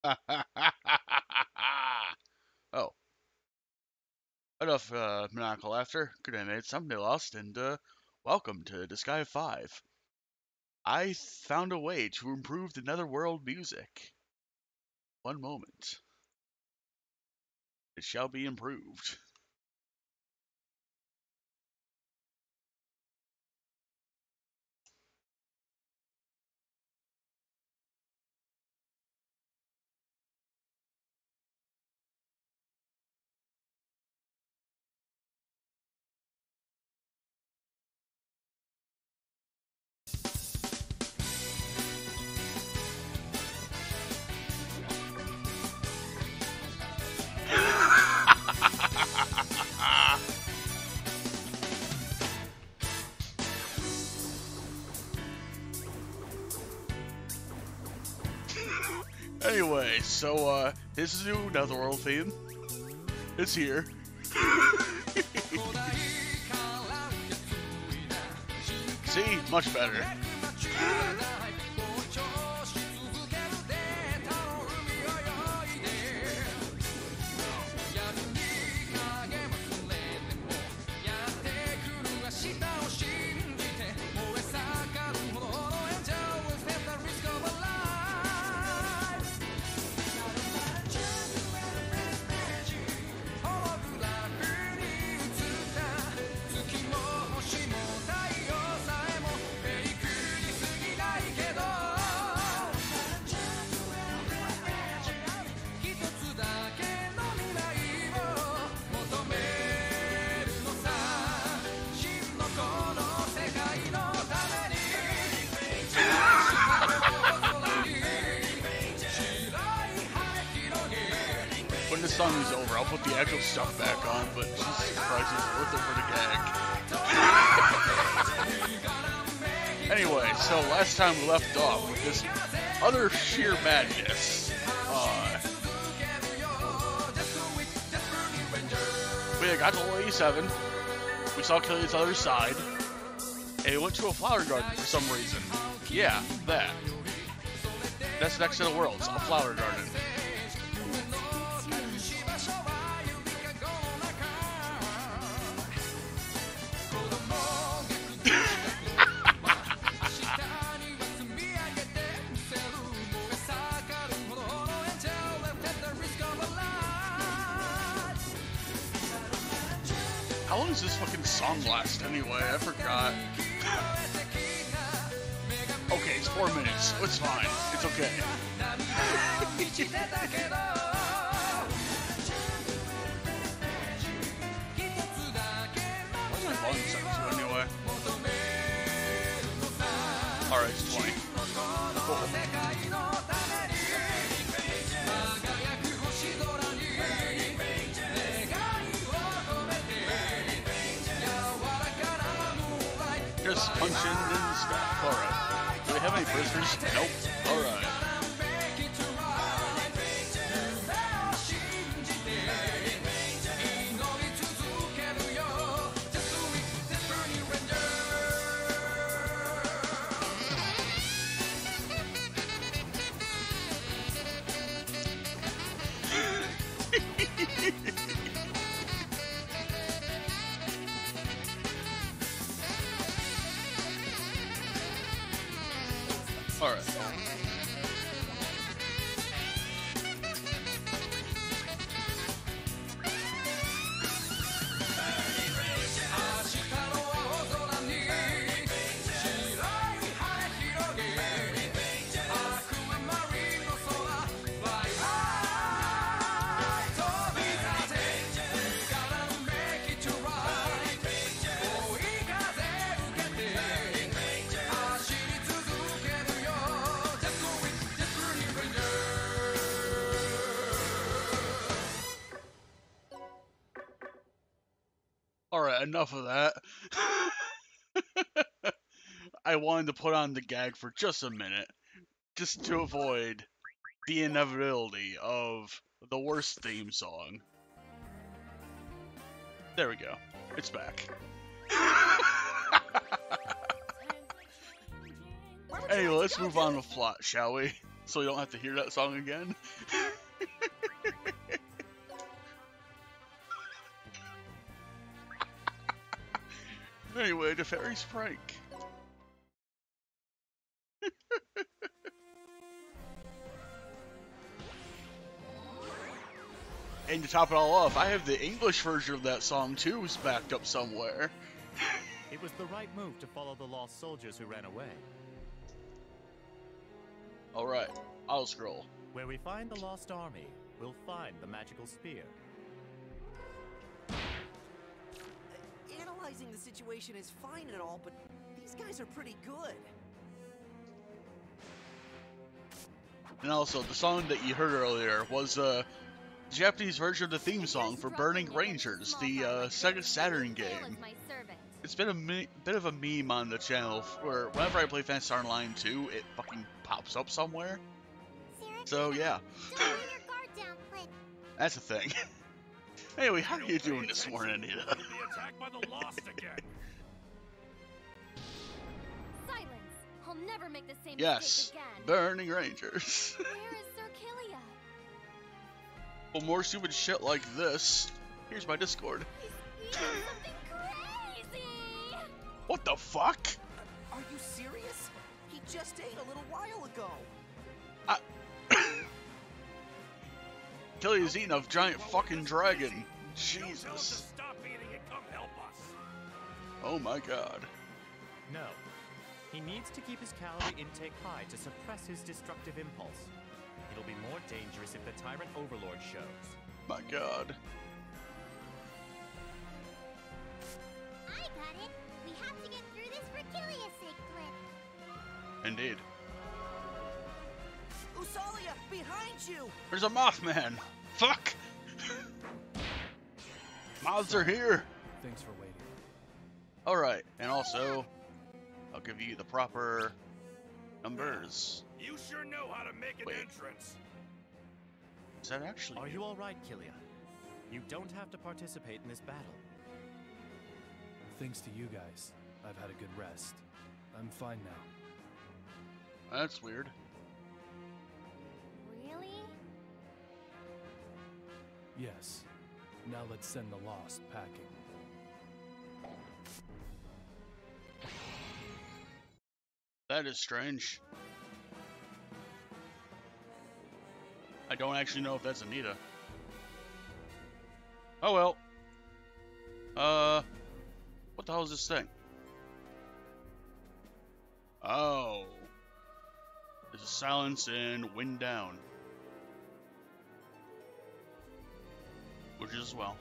Oh, enough maniacal laughter. Good day, mates. I'm Lost, and welcome to Disgaea 5. I found a way to improve the Netherworld music. One moment. It shall be improved. Anyway, so this is a new Netherworld theme. It's here. See? Much better. When this song is over, I'll put the actual stuff back on, but Jesus Christ, it's worth it for the gag. Anyway, so last time we left off with this other sheer madness. We got to level 87, we saw Killias' other side, and we went to a flower garden for some reason. Yeah, that. That's next to the worlds, a flower garden. How long does this fucking song last anyway? I forgot. Okay, it's 4 minutes. It's fine. It's okay. What's my volume set to anyway? Alright, it's 20. Cool. Just punching and stuff. Alright. Do we have any prisoners? Nope. Alright. Alright. Alright, enough of that. I wanted to put on the gag for just a minute, just to avoid the inevitability of the worst theme song. There we go. It's back. Anyway, let's move on to plot, shall we? so you don't have to hear that song again. Anyway, the fairy's prank. And to top it all off, I have the English version of that song too, is backed up somewhere. It was the right move to follow the lost soldiers who ran away. Alright, I'll scroll. Where we find the lost army, we'll find the magical spear. Analyzing the situation is fine and all, but these guys are pretty good. And also, the song that you heard earlier was the Japanese version of the theme song for Burning Rangers, the Sega Saturn game. It's been a bit of a meme on the channel where whenever I play Phantasy Star Online 2, it fucking pops up somewhere. So yeah, that's a thing. Anyway, how are you doing this morning, Anita? Attacked by the lost again. Silence! I'll never make the same Yes, mistake again. Burning Rangers. Where is Sir Killias? For more stupid shit like this, here's my Discord. He's eating something crazy! What the fuck? Are you serious? He just ate a little while ago. Killias eating a giant fucking dragon. Jesus. Stop eating and come help us. Oh my god. No. He needs to keep his calorie intake high to suppress his destructive impulse. It'll be more dangerous if the Tyrant Overlord shows. My god. I got it! We have to get through this for Killias' sake, Clip. Indeed. Usalia, behind you! There's a Mothman! Fuck! Moths are here! Thanks for waiting. Alright, and also, I'll give you the proper numbers. You sure know how to make an Wait. entrance. Is that actually Are you alright, Killia? You don't have to participate in this battle. Thanks to you guys, I've had a good rest. I'm fine now. That's weird. Really? Yes. Now let's send the lost packing. That is strange. I don't actually know if that's Anita. Oh well. What the hell is this thing? Oh. There's a silence and wind down. Which is well.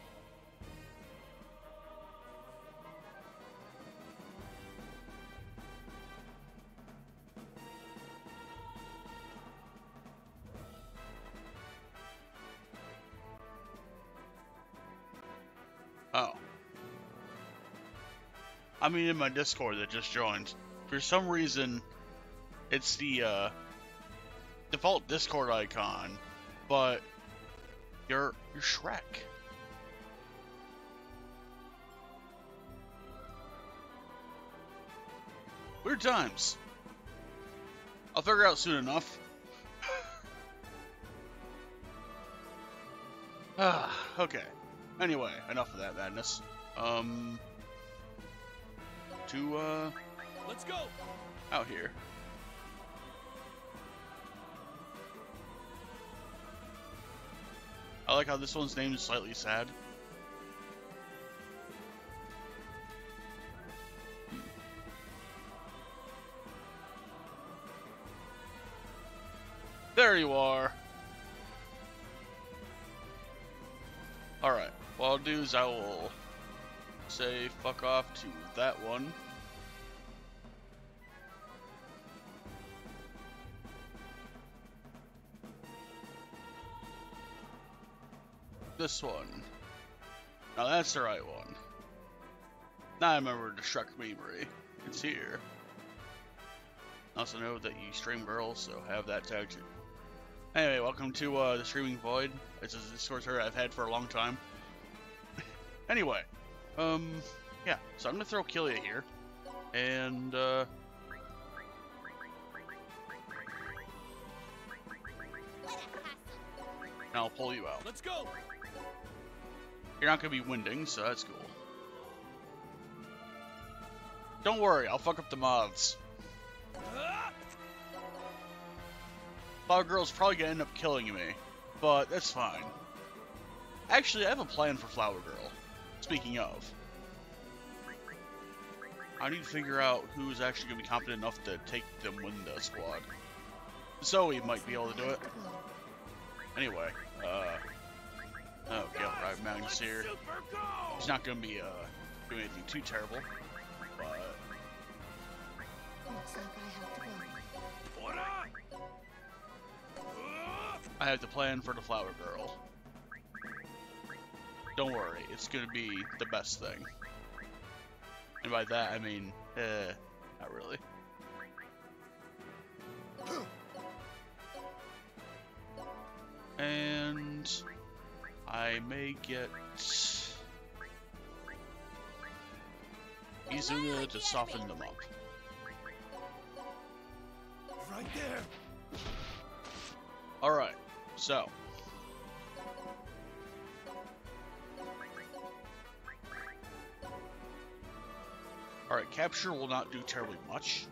Oh. I mean, in my Discord that just joined, for some reason, it's the default Discord icon, but you're Shrek. Weird times. I'll figure it out soon enough. Okay. Anyway, enough of that madness. Let's go. Out here. I like how this one's name is slightly sad. There you are. Alright, what I'll do is I will say fuck off to that one. This one. Now that's the right one. Now I remember the Shrek memory. It's here. Also know that you stream girls, so have that tagged too. Anyway, welcome to the Streaming Void. It's a Discord server I've had for a long time. Anyway, yeah, so I'm gonna throw Killia here, and and I'll pull you out. Let's go! You're not gonna be winding, so that's cool. Don't worry, I'll fuck up the moths. Flower Girl's probably gonna end up killing me, but that's fine. Actually, I have a plan for Flower Girl. Speaking of, I need to figure out who's actually gonna be competent enough to take the Winda squad. Zoe might be able to do it. Anyway, oh, Gale Ride Magnus here. Super go! He's not gonna be doing anything too terrible, but Looks like I have to go. What up? I have the plan for the Flower Girl. Don't worry, it's gonna be the best thing. And by that I mean, not really. And I may get Izuna to soften them up. Right there! Alright, so. Alright, capture will not do terribly much.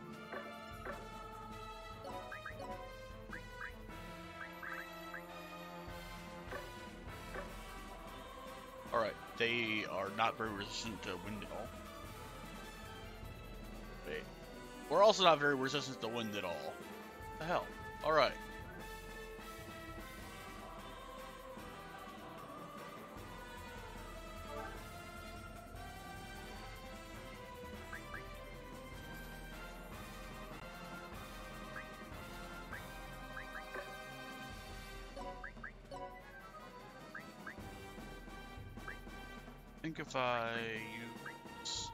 Alright, they are not very resistant to wind at all. Wait. We're also not very resistant to wind at all. What the hell? Alright. I think if I use...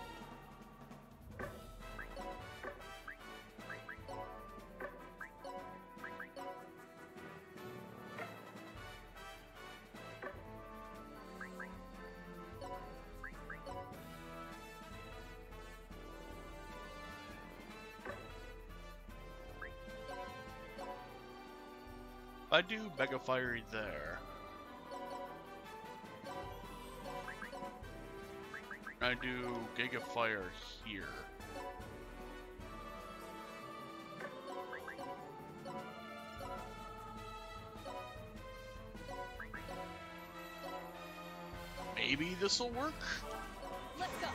If I do Mega Fiery there, I do Giga Fire here. Maybe this will work? Let's go.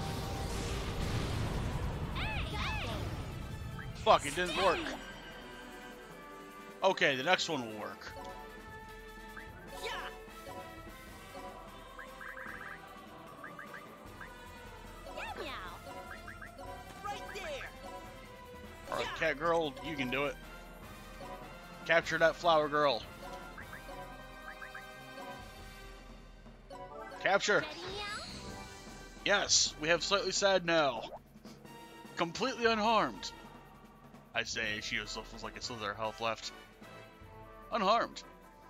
Fuck, it didn't work. Okay, the next one will work. Yeah. Meow. Right there. Alright, Cat Girl, you can do it. Capture that Flower Girl. Capture. Ready, meow? Yes, we have Slightly Sad now. Completely unharmed. I say she still feels like a slither health left. Unharmed.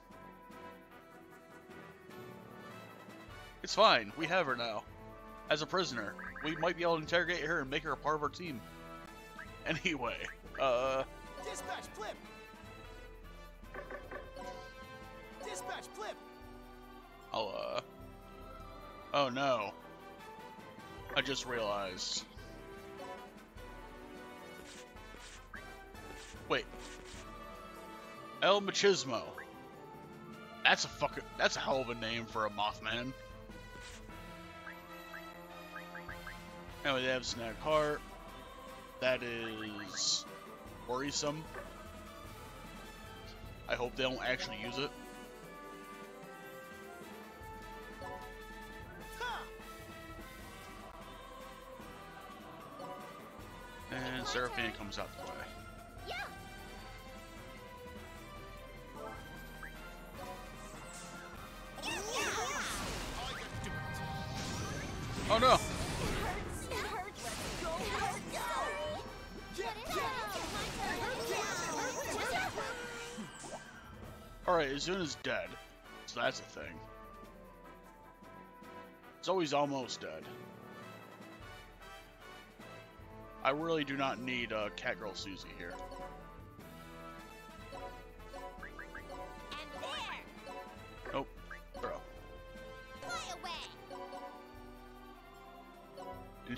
It's fine, we have her now. As a prisoner, we might be able to interrogate her and make her a part of our team. Anyway, Dispatch, flip. Dispatch, flip. I'll, oh no. I just realized. Wait. El Machismo. That's a hell of a name for a Mothman. Anyway, they have Snag Heart. That is worrisome. I hope they don't actually use it. Ha! And Seraphine comes out the way. Yeah. Oh no! It hurts. Let's go. Alright, Izuna's dead. So that's a thing. Zoe's almost dead. I really do not need Catgirl Susie here. And there.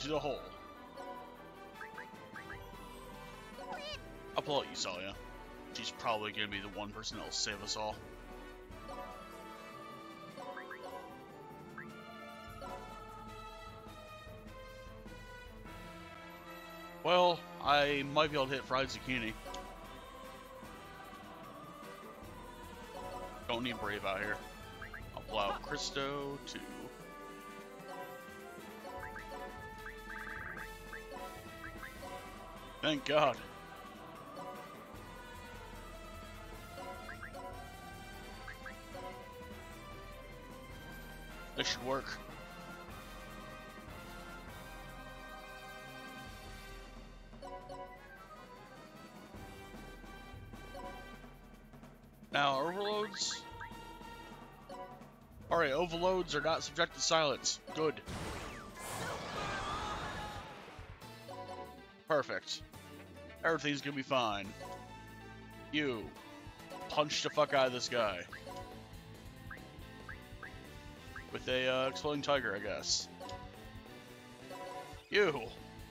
into the hole. I'll pull out Yusalia. She's probably gonna be the one person that'll save us all. Well, I might be able to hit fried zucchini. Don't need Brave out here. I'll pull out Christo too. Thank God. This should work. Now, overloads. Alright, overloads are not subject to silence. Good. Perfect. Everything's gonna be fine. You. Punch the fuck out of this guy. With a, exploding tiger, I guess. You.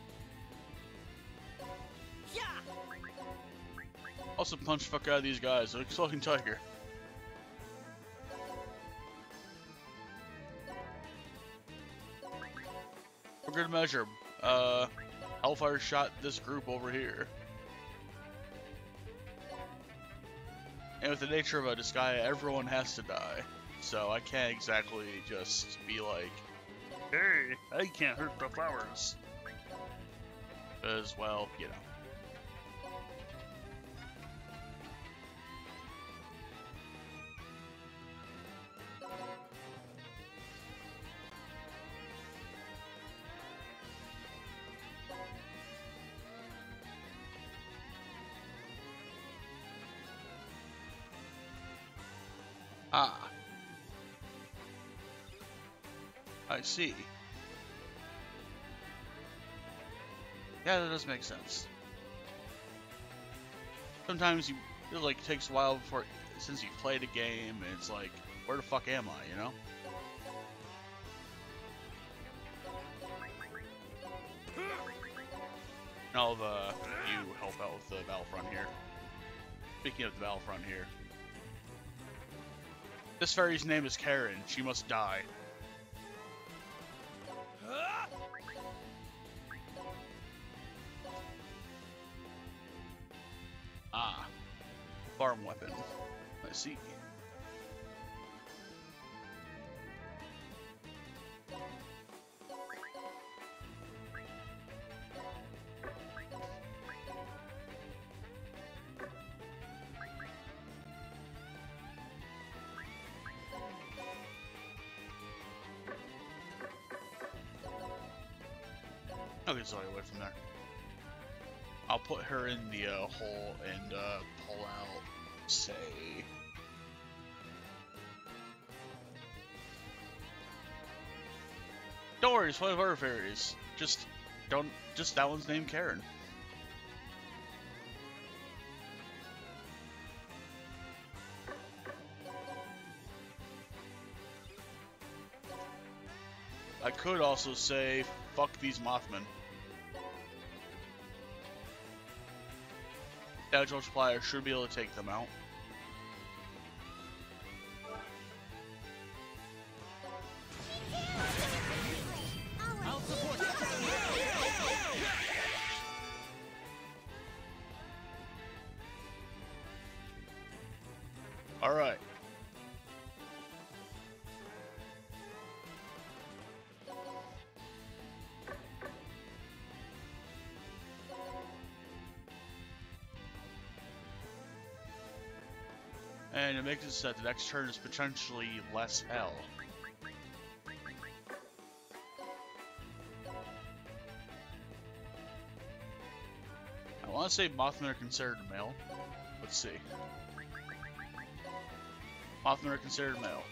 Yeah. Also punch the fuck out of these guys with exploding tiger. For good measure, Hellfire shot this group over here. And with the nature of a Disgaea, everyone has to die. So I can't exactly just be like, hey, I can't hurt the flowers. As well, you know. Ah. I see. Yeah, that does make sense. Sometimes it like takes a while before, since you've played a game, and it's like, where the fuck am I, you know? And I'll you help out with the battlefront here. Speaking of the battlefront here. This fairy's name is Karen. She must die. Ah. Farm weapon. I see. Okay, sorry, away from there. I'll put her in the hole and pull out, say... Don't worry, it's one of our fairies. Just that one's named Karen. I could also say, fuck these Mothmen. Damage multiplier should be able to take them out. I'll support you. Alright. And it makes it so that the next turn is potentially less hell. I want to say Mothmen are considered male. Let's see. Mothmen are considered male.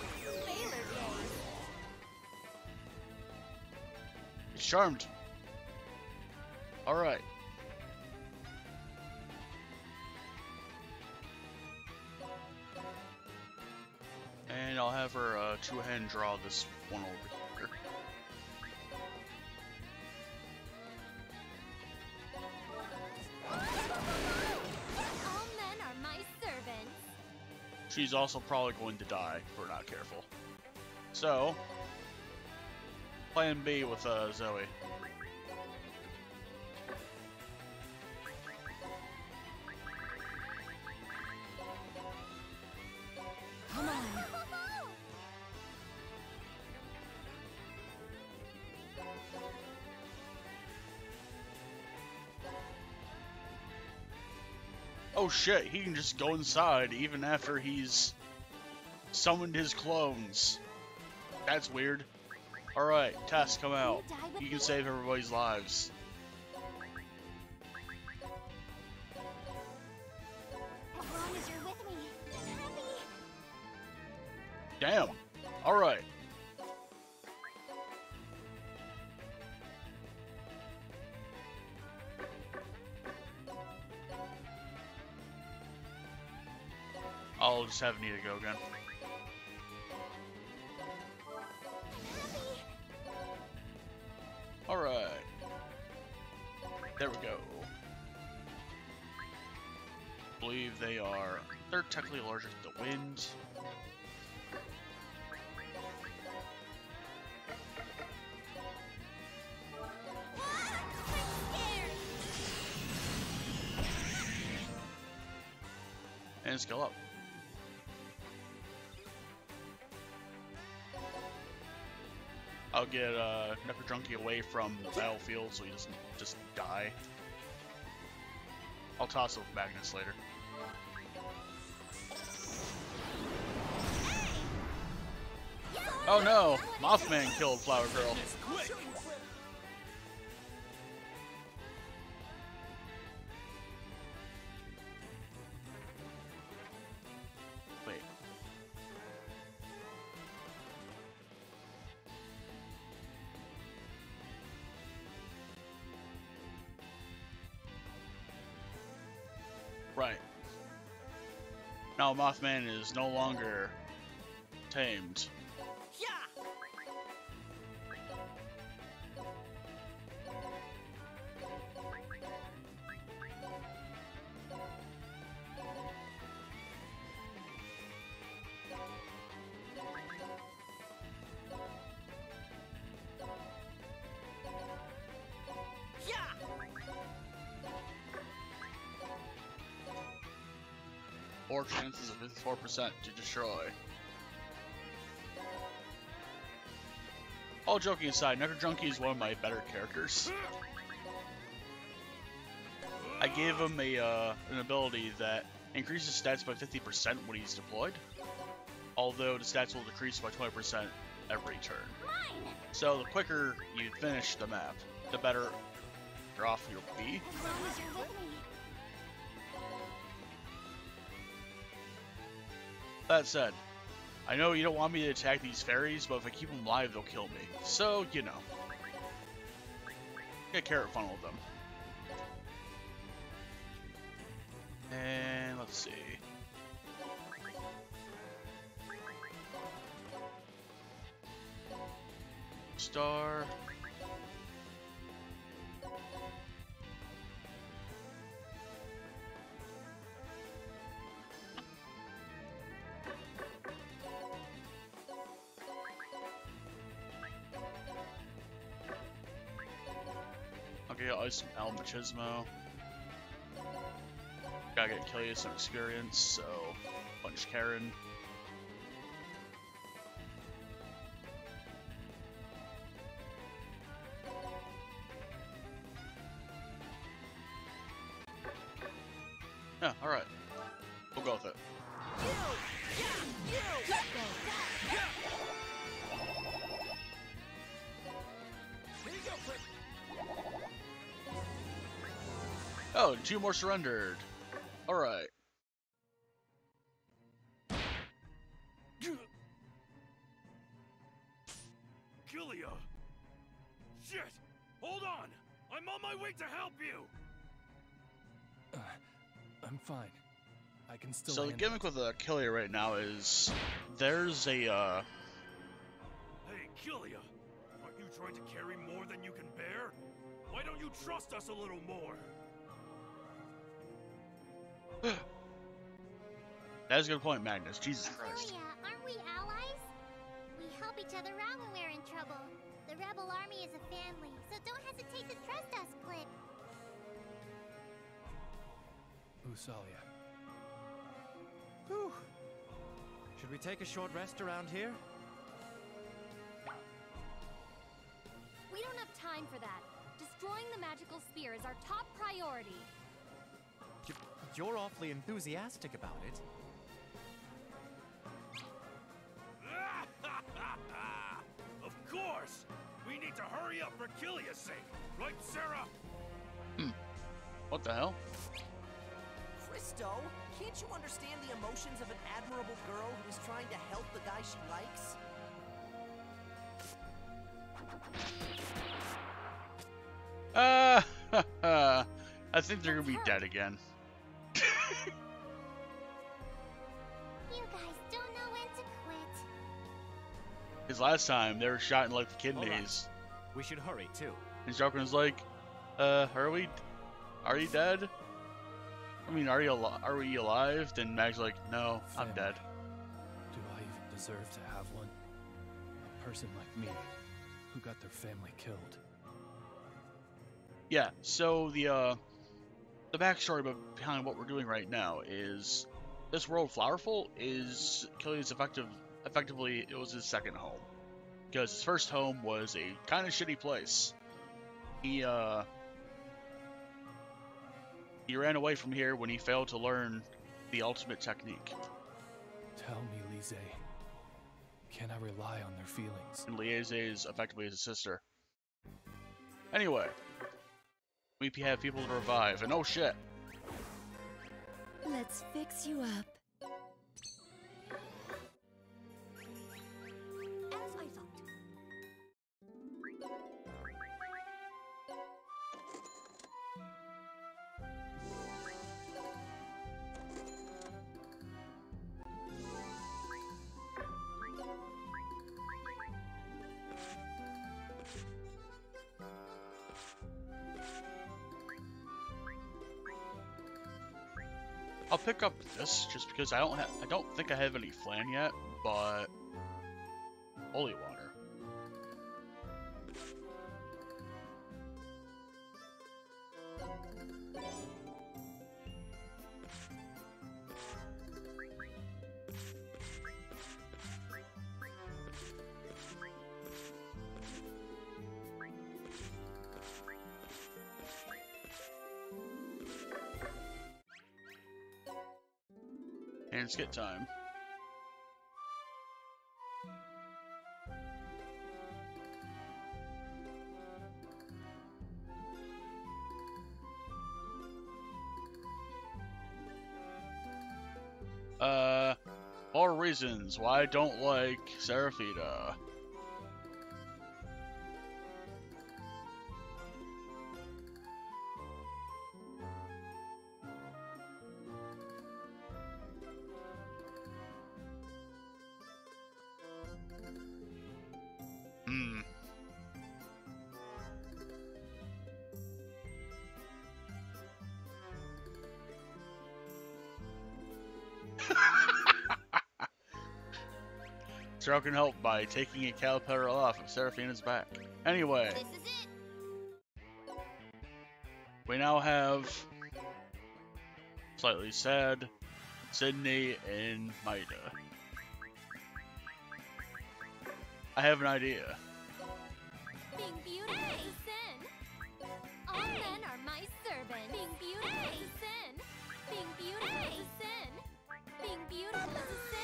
It's charmed. Alright. And I'll have her two-hand draw this one over here. she's also probably going to die if we're not careful. So, plan B with Zoe. Come on. Oh shit, he can just go inside even after he's summoned his clones. That's weird. Alright, Tess, come out. You can save everybody's lives. As long as you're with me, I'm happy. Damn. Alright. I'll just have Nita go again. Alright. There we go. Believe they're technically allergic to the wind. And scale up. I'll get Necro Junkie away from the battlefield so he doesn't just die. I'll toss it with Magnus later. Oh no! Mothman killed Flower Girl. Wait. Right. Now Mothman is no longer tamed. Yeah! Yeah! 4 chances of 54% to destroy. All joking aside, Necro Junkie is one of my better characters. I gave him an ability that increases stats by 50% when he's deployed, although the stats will decrease by 20% every turn. Mine. So the quicker you finish the map, the better off you'll be. As long as you're with me. That said, I know you don't want me to attack these fairies, but if I keep them alive, they'll kill me. So, you know. Get carrot funnel them. And let's see. Star. Okay, Ice Al Machismo. Gotta get Killias some experience, so punch Karen. Yeah, alright. We'll go with it. Oh, 2 more surrendered. Alright. Killia! Shit! Hold on! I'm on my way to help you! I'm fine. I can still So the handle gimmick with the Killia right now is there's a Hey, Killia! Aren't you trying to carry more than you can bear? Why don't you trust us a little more? That's a good point, Magnus. Jesus Oh Christ. yeah, aren't we allies? We help each other out when we're in trouble. The rebel army is a family, so don't hesitate to trust us, Clip. Usalia. Whew. Should we take a short rest around here? We don't have time for that. Destroying the magical spear is our top priority. You're awfully enthusiastic about it. Of course! We need to hurry up for Killias' sake, right, Sarah? What the hell? Christo, can't you understand the emotions of an admirable girl who is trying to help the guy she likes? I think they're gonna be dead again. You guys don't know when to quit. Because last time they were shot in like the kidneys. We should hurry too. And Joker was like, are you dead? I mean, are we alive? Then Mag's like, no, I'm Family. dead. Do I even deserve to have one? A person like me, who got their family killed. Yeah, so the backstory behind what we're doing right now is this world Flowerful is Killias effectively it was his second home. Because his first home was a kind of shitty place. He ran away from here when he failed to learn the ultimate technique. Tell me, Lise, can I rely on their feelings? And Liese is effectively his sister. Anyway, we have people to revive, and oh shit! Let's fix you up. As I thought. I'll pick up this just because I don't think I have any flan yet, but holy water. And skip time. More reasons why I don't like Seraphita. Zero can help by taking a caterpillar off of Seraphina's back. Anyway, This is it. we now have Slightly Sad, Sydney, and Maida. I have an idea. Being beautiful is a sin. All men are my servants. Being beautiful is a sin. Being beautiful is a sin. Being beautiful is a sin.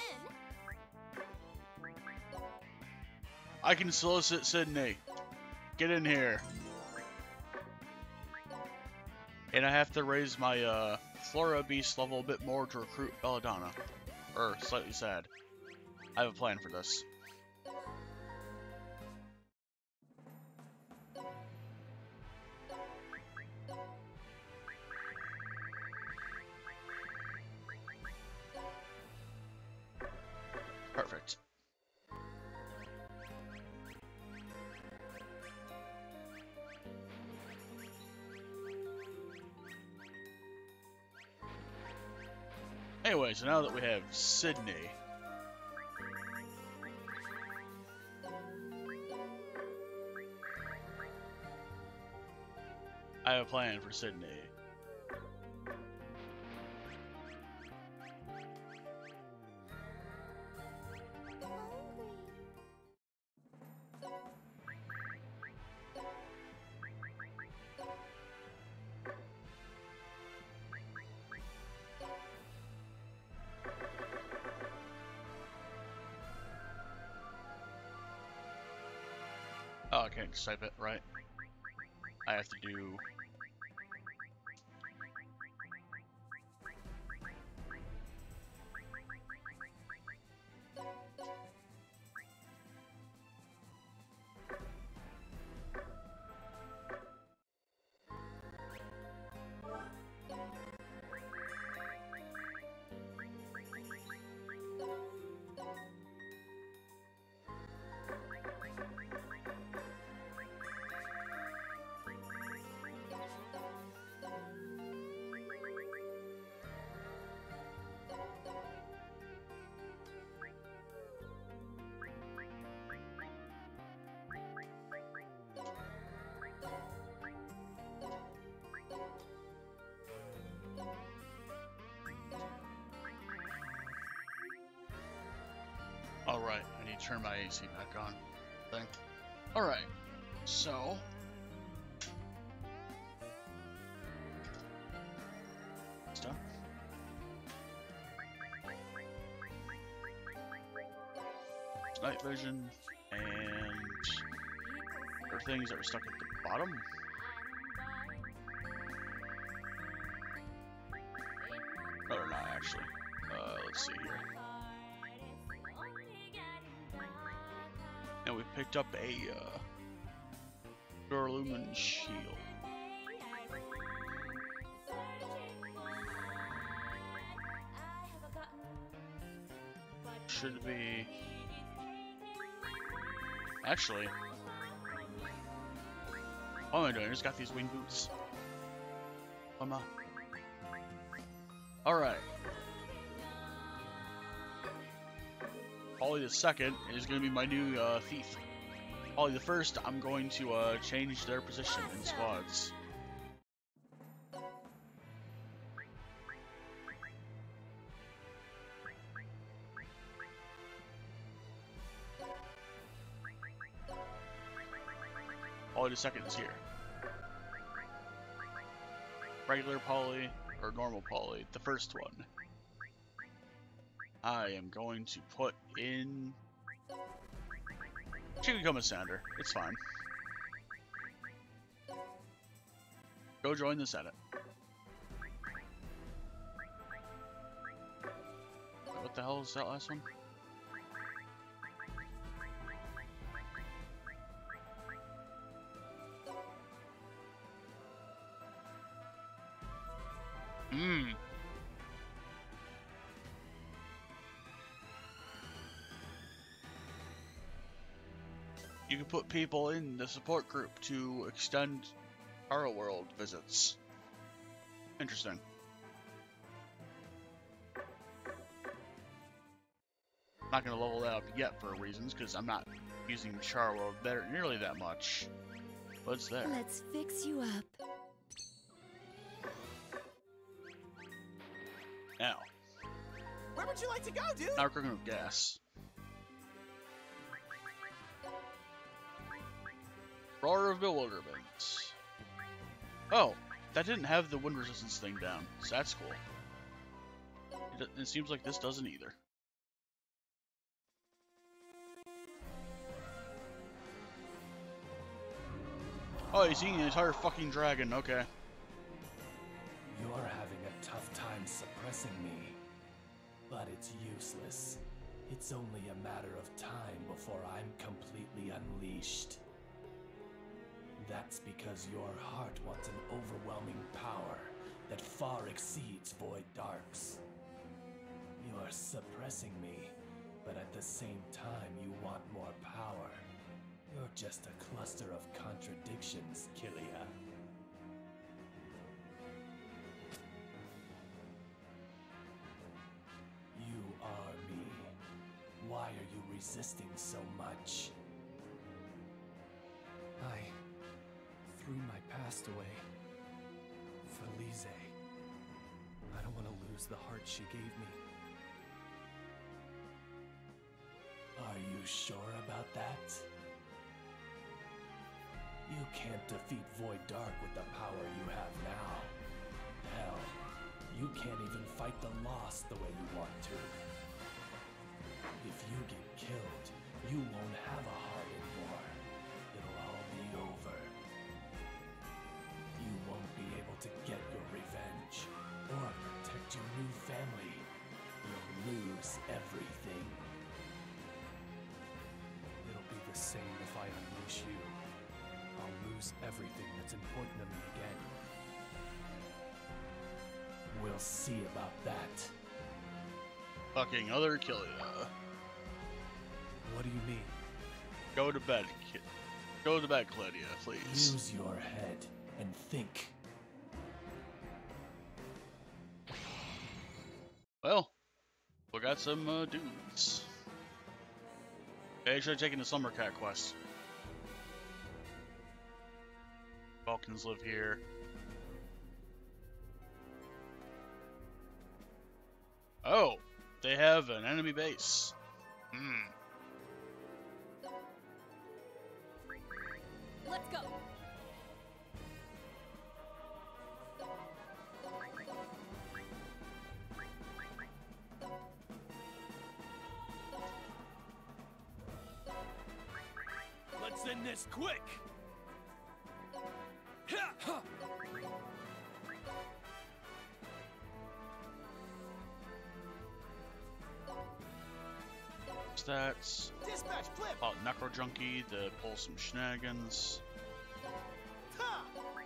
I can solicit Sydney. Get in here. And I have to raise my Flora Beast level a bit more to recruit Belladonna. Or Slightly Sad. I have a plan for this. Perfect. Hey, Anyway, so now that we have Sydney, I have a plan for Sydney. Oh, I can't just type it, right? I have to do... Alright, I need to turn my AC back on. Thing. Alright, so... Stuff. Night vision, and... there are things that are stuck at the bottom. No, they're not actually. Let's see here. And we picked up a Lumen shield. Should be actually. What am I doing? I just got these wing boots. Come on. All right. Polly the second is going to be my new thief. Polly the first, I'm going to change their position in squads. Polly the second is here. Regular Polly or normal Polly, the first one. I am going to put in... She can become a Sander. It's fine. Go join the Senate. What the hell is that last one? You can put people in the support group to extend Taro World visits. Interesting. Not gonna level that up yet for reasons, because I'm not using Char World nearly that much. What's there? Let's fix you up. Now. Where would you like to go, dude? Now we're cooking with gas. Roar of Bewilderment. Oh, that didn't have the wind resistance thing down, so that's cool. It seems like this doesn't either. Oh, you're seeing the entire fucking dragon, okay. You're having a tough time suppressing me, but it's useless. It's only a matter of time before I'm completely unleashed. That's because your heart wants an overwhelming power that far exceeds Void Dark's. You're suppressing me, but at the same time you want more power. You're just a cluster of contradictions, Killia. why are you resisting so much? I threw my past away for Lise. I don't want to lose the heart she gave me. Are you sure about that? You can't defeat Void Dark with the power you have now. Hell, you can't even fight the Lost the way you want to. If you get killed, you won't have a heart anymore. It'll all be over. You won't be able to get your revenge or protect your new family. You'll lose everything. It'll be the same if I unleash you. I'll lose everything that's important to me again. We'll see about that. Fucking other Killia. What do you mean? Go to bed, Go to bed, Killia, please. Use your head and think. Well, we got some dudes. Okay, I should have taken the Summer Cat quest. Vulcans live here. Oh, they have an enemy base. Let's go. Let's end this quick! Stats. Dispatch flip! About Necro Junkie to pull some shenanigans. Ha!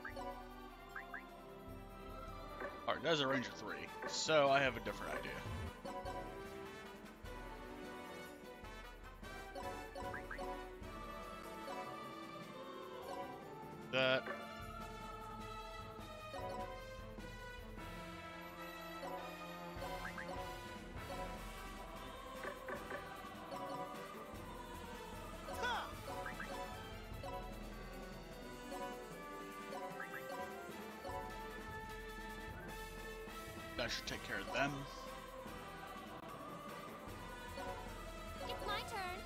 Alright, that's a range of 3, so I have a different idea. That. Ha! That should take care of them. It's my turn.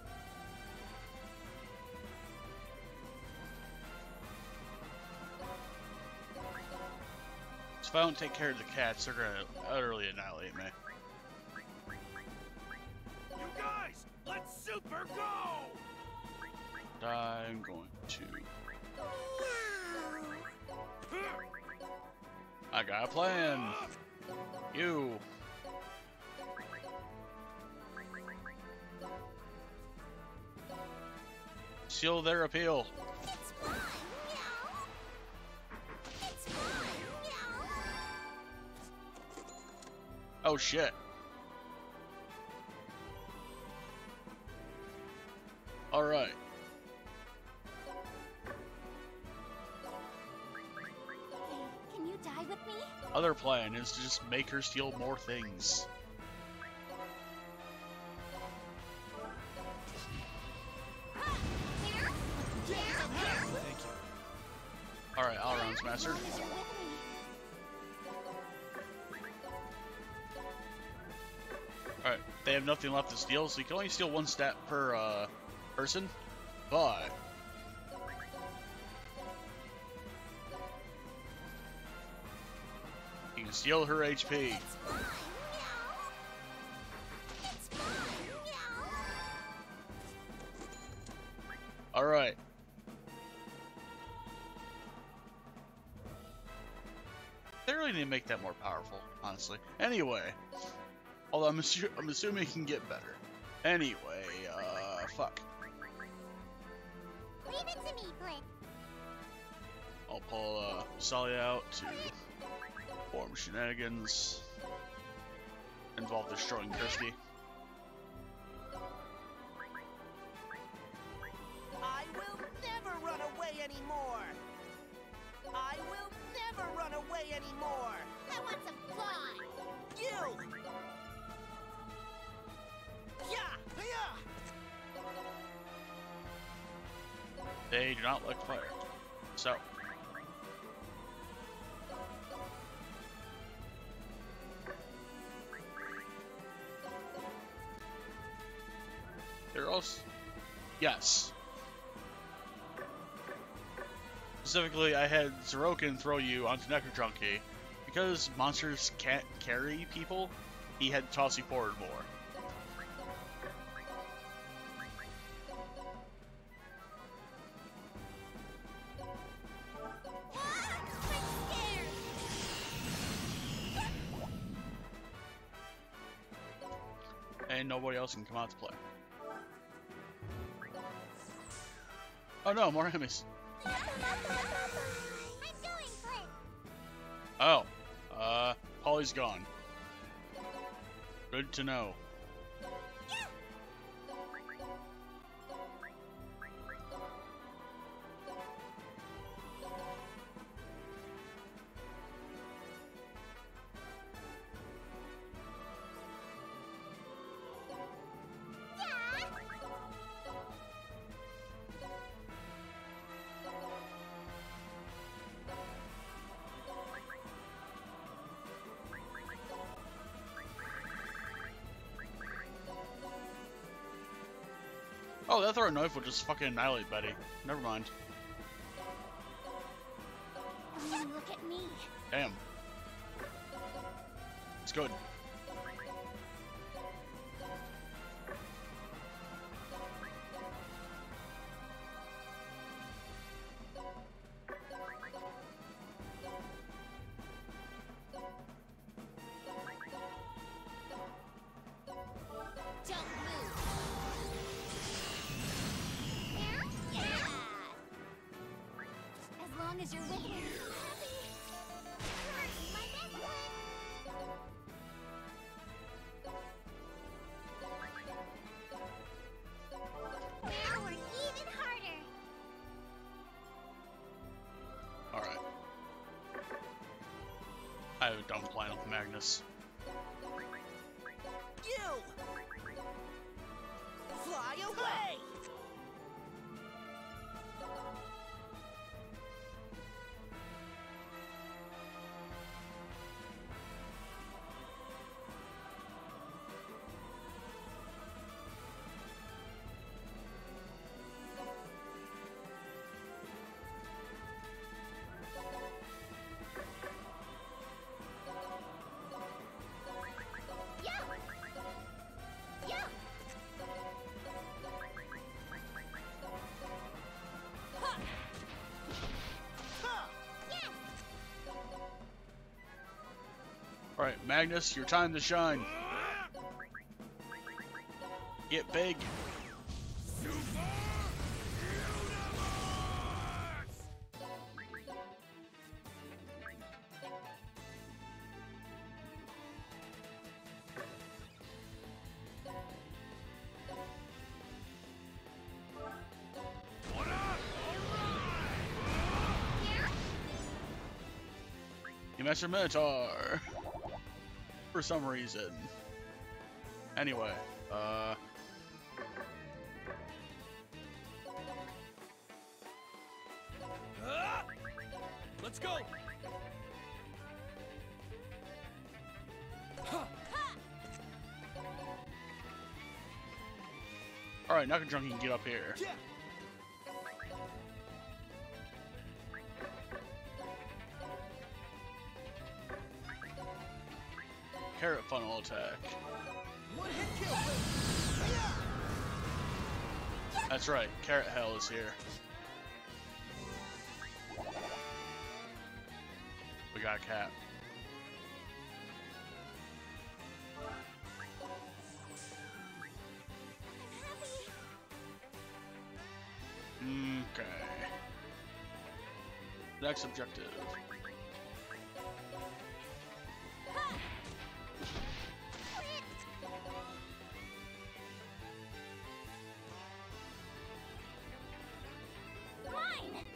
So if I don't take care of the cats, they're gonna utterly annihilate me. You guys, let's super go! I'm going to. I got a plan. You. Seal their appeal. It's fun, meow. It's fun, meow. Oh shit. Alright. Hey, can you die with me? Other plan is to just make her steal more things. Meow? Meow? Thank you. Alright, all rounds mastered. As long as you're with me. Alright, they have nothing left to steal, so you can only steal 1 stat per person. But you can steal her HP. It's fun, meow. It's fun, meow. Alright. They really need to make that more powerful, honestly. Anyway. Although I'm assuming it can get better. Anyway, fuck. Leave it to me, Blink. I'll pull Sully out to form shenanigans. Involve destroying Kirsty. I will never run away anymore! I will never run away anymore! I want some fun. You! Yeah! They do not like fire. So. They're also... Yes. Specifically, I had Zeroken throw you onto Necrojunkie. Because monsters can't carry people, he had to toss you forward more. And nobody else can come out to play. Oh no, more enemies. I'm going for it. Oh, Polly's gone. Good to know. Oh, that throwing knife will just fucking annihilate Betty. Never mind. Look at me. Damn. It's good. Don't move. Yeah. As long as you're with me. My best friend. Now we're even harder. Alright. I have a dumb plan with Magnus. You! Fly away! Yeah. Yeah. Yes. Alright, Magnus, your time to shine. Get big. You Master Minotaur. For some reason. Anyway, Let's go! alright, Necrojunkie can get up here. Yeah. Carrot funnel attack. One hit kill! That's right, Carrot Hell is here. We got a cat. Okay. Next objective. Mine.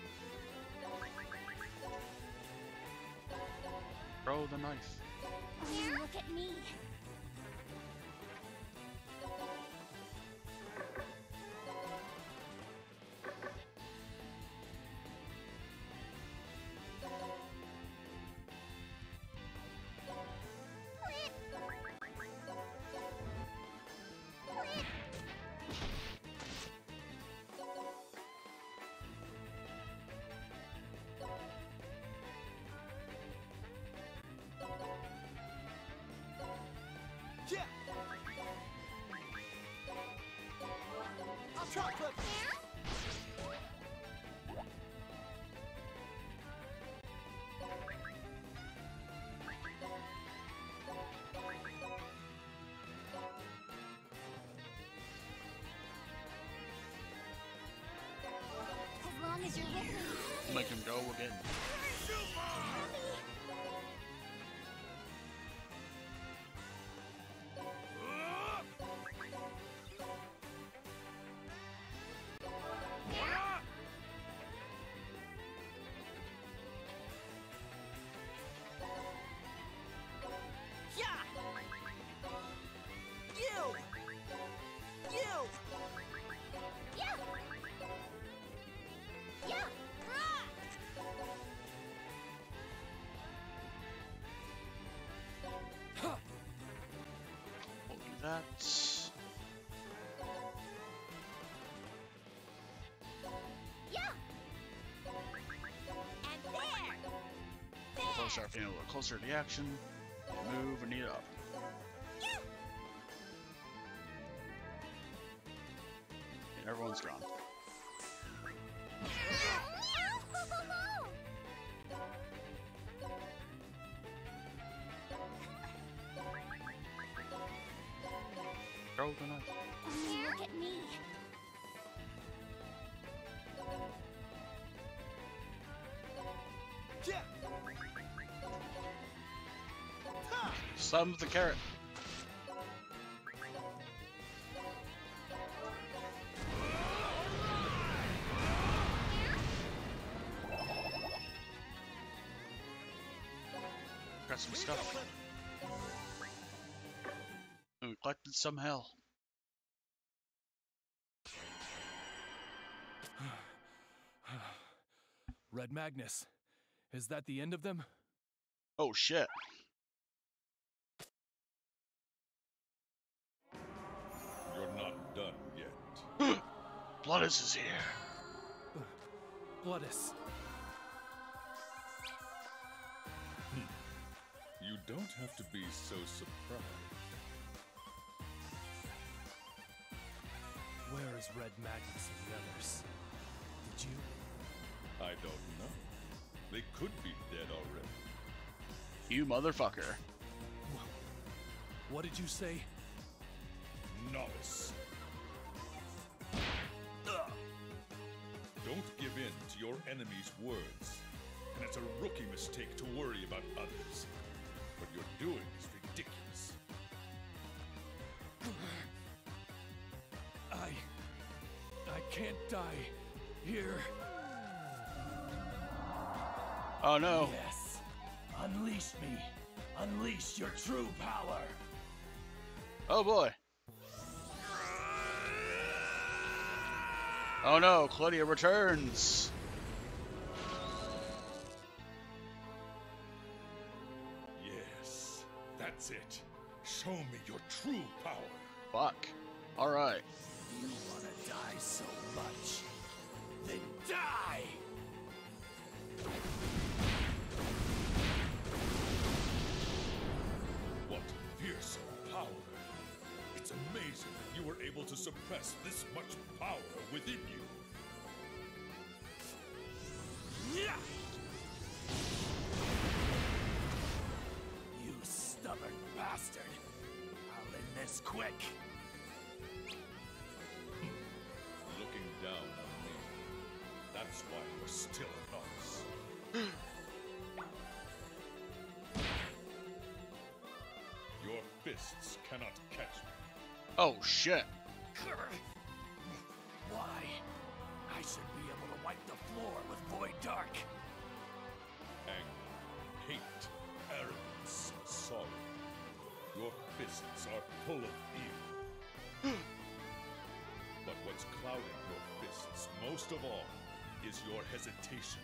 Throw the knife. Look at me. Chocolate! As long as you're with me. Make him go again. Yeah! You! You! Yeah! Yeah! Rah! We'll do that. Yeah! And there! We'll start feeling a little closer to the action. Move and eat up. Yeah! And everyone's gone. Throw the knife. Look at me. Yeah! Ha! Slap him with the carrot. Got some stuff. And we collected some hell. Red Magnus, is that the end of them? Oh shit. You're not done yet. Bloodus is here. Bloodus. You don't have to be so surprised. Where is Red Magnus and the others? Did you? I don't know. They could be dead already. You motherfucker. What did you say? Novice. Don't give in to your enemy's words. And it's a rookie mistake to worry about others. What you're doing is ridiculous. I can't die here. Oh no. Yes. Unleash me. Unleash your true power. Oh boy. Oh no, Claudia returns. Yes, that's it. Show me your true power. Fuck. Alright. You wanna die so much? Then die! What fearsome power. It's amazing that you were able to suppress this much power within you. You stubborn bastard! I'll end this quick! Looking down on me. That's why you're still a novice. Your fists cannot catch me. Oh shit. Why? I should be able to wipe the floor with Void Dark. Anger, hate, arrogance, sorrow. Your fists are full of evil. But what's clouding your fists most of all is your hesitation.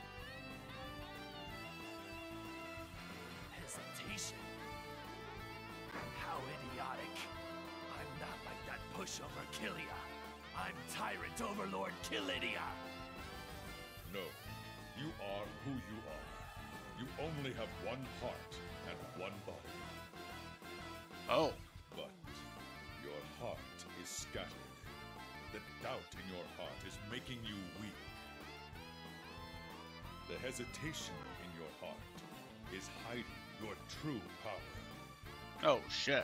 Hesitation? How idiotic. I'm not like that pushover Killia. I'm Tyrant Overlord Killidia. No, you are who you are. You only have one heart and one body. Oh. But your heart is scattered. the doubt in your heart is making you weak. The hesitation in your heart is hiding your true power. Oh, shit.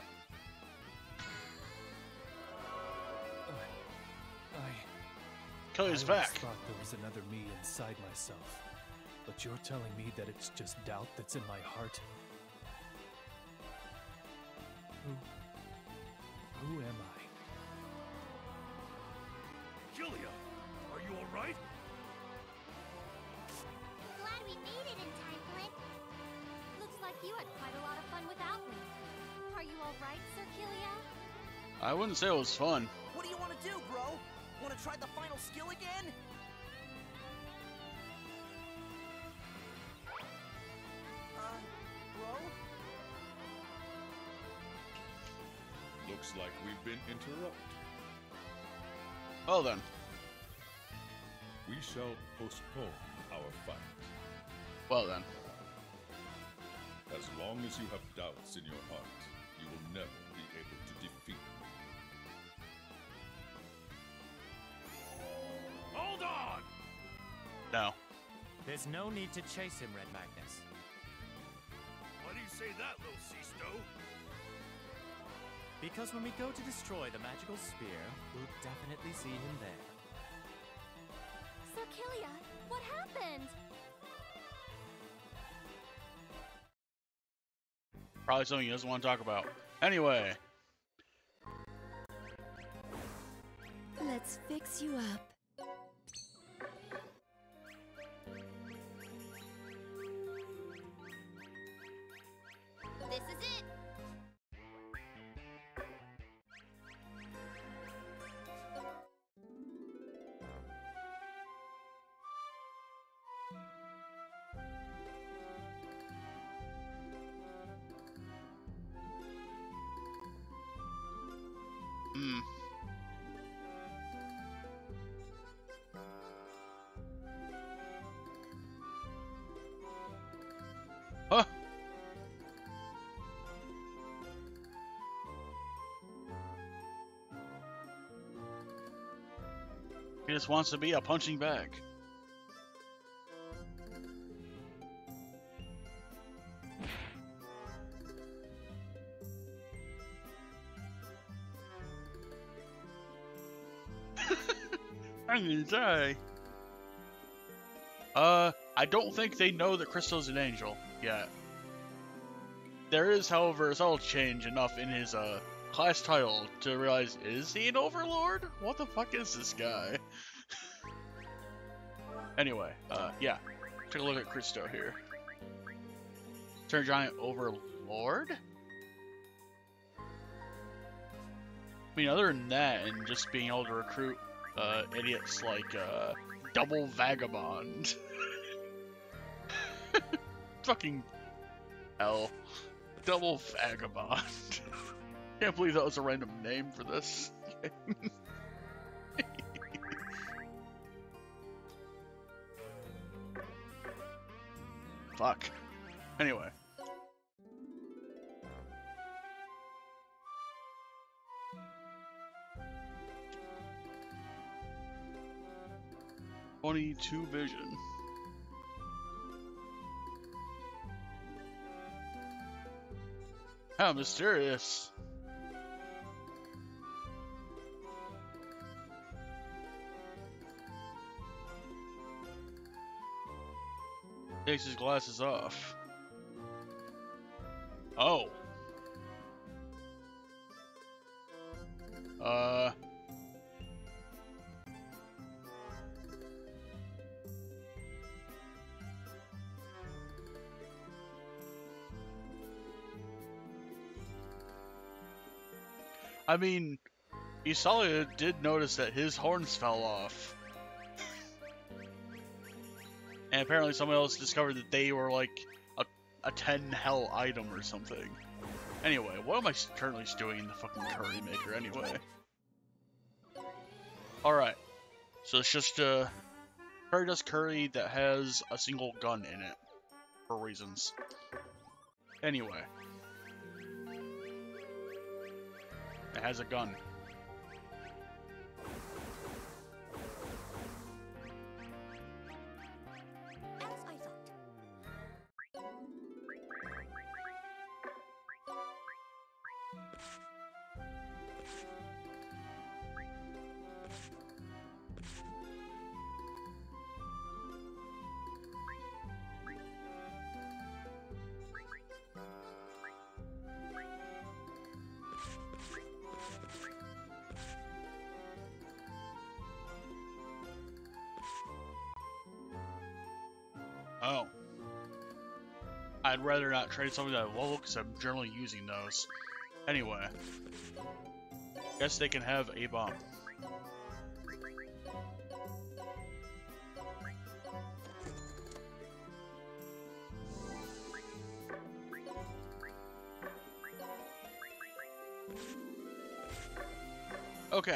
Killias I back. always thought there was another me inside myself, but you're telling me that it's just doubt that's in my heart. Who am I? Killia, are you alright? Glad we made it in time, Flint. Looks like you had quite a lot of fun without me. Are you alright, Sir Killia? I wouldn't say it was fun. What do you want to do, bro? Want to try the final skill again? Bro? Looks like we've been interrupted. Well then. We shall postpone our fight. Well then. As long as you have doubts in your heart, you will never be able to defeat me. Hold on! No. There's no need to chase him, Red Magnus. Why do you say that, little Sisto? Because when we go to destroy the magical spear, we'll definitely see him there. Sir Killia, what happened? Probably something he doesn't want to talk about. Anyway. Let's fix you up. This is it. Hmm. Huh. He just wants to be a punching bag. I'm gonna die. I don't think they know that Crystal's an angel yet. There is, however, a subtle change enough in his class title to realize, is he an overlord? What the fuck is this guy? Anyway, yeah. Take a look at Christo here. Turn giant overlord? I mean, other than that, and just being able to recruit idiots like Double Vagabond. Fucking hell. Double Vagabond. Can't believe that was a random name for this game. Fuck. Anyway. '22 vision. How mysterious. Takes his glasses off. Oh. I mean, Isalia did notice that his horns fell off. And apparently someone else discovered that they were like a 10 hell item or something. Anyway, what am I currently doing in the fucking curry maker anyway? Alright. So it's just a fairy dust curry that has a single gun in it. For reasons. Anyway. It has a gun. Oh. I'd rather not trade something at level because I'm generally using those. Anyway. Guess they can have a bomb. Okay.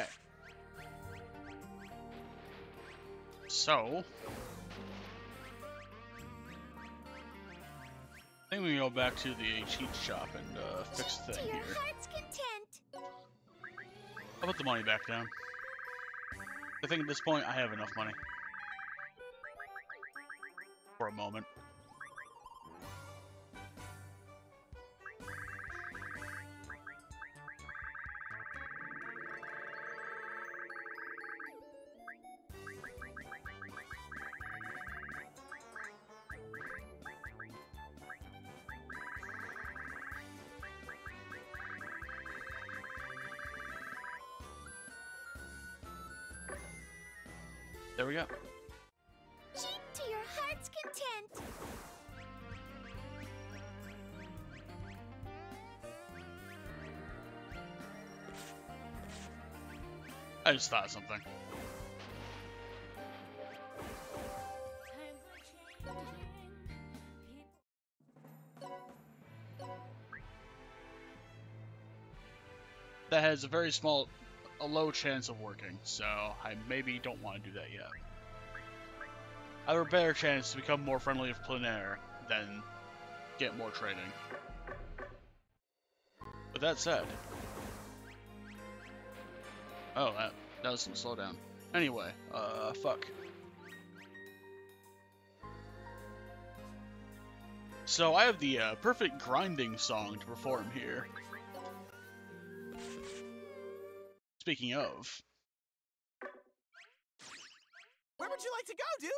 So... I think we can go back to the cheat shop and fix the To thing your here. heart's content. I'll put the money back down. I think at this point I have enough money. For a moment. There we go. Cheat to your heart's content. I just thought of something. That has a very a low chance of working, so I maybe don't want to do that yet. I have a better chance to become more friendly with plein air than get more trading. With that said... Oh, that doesn't slow down. Anyway, fuck. So I have the perfect grinding song to perform here. Speaking of... Where would you like to go, dude?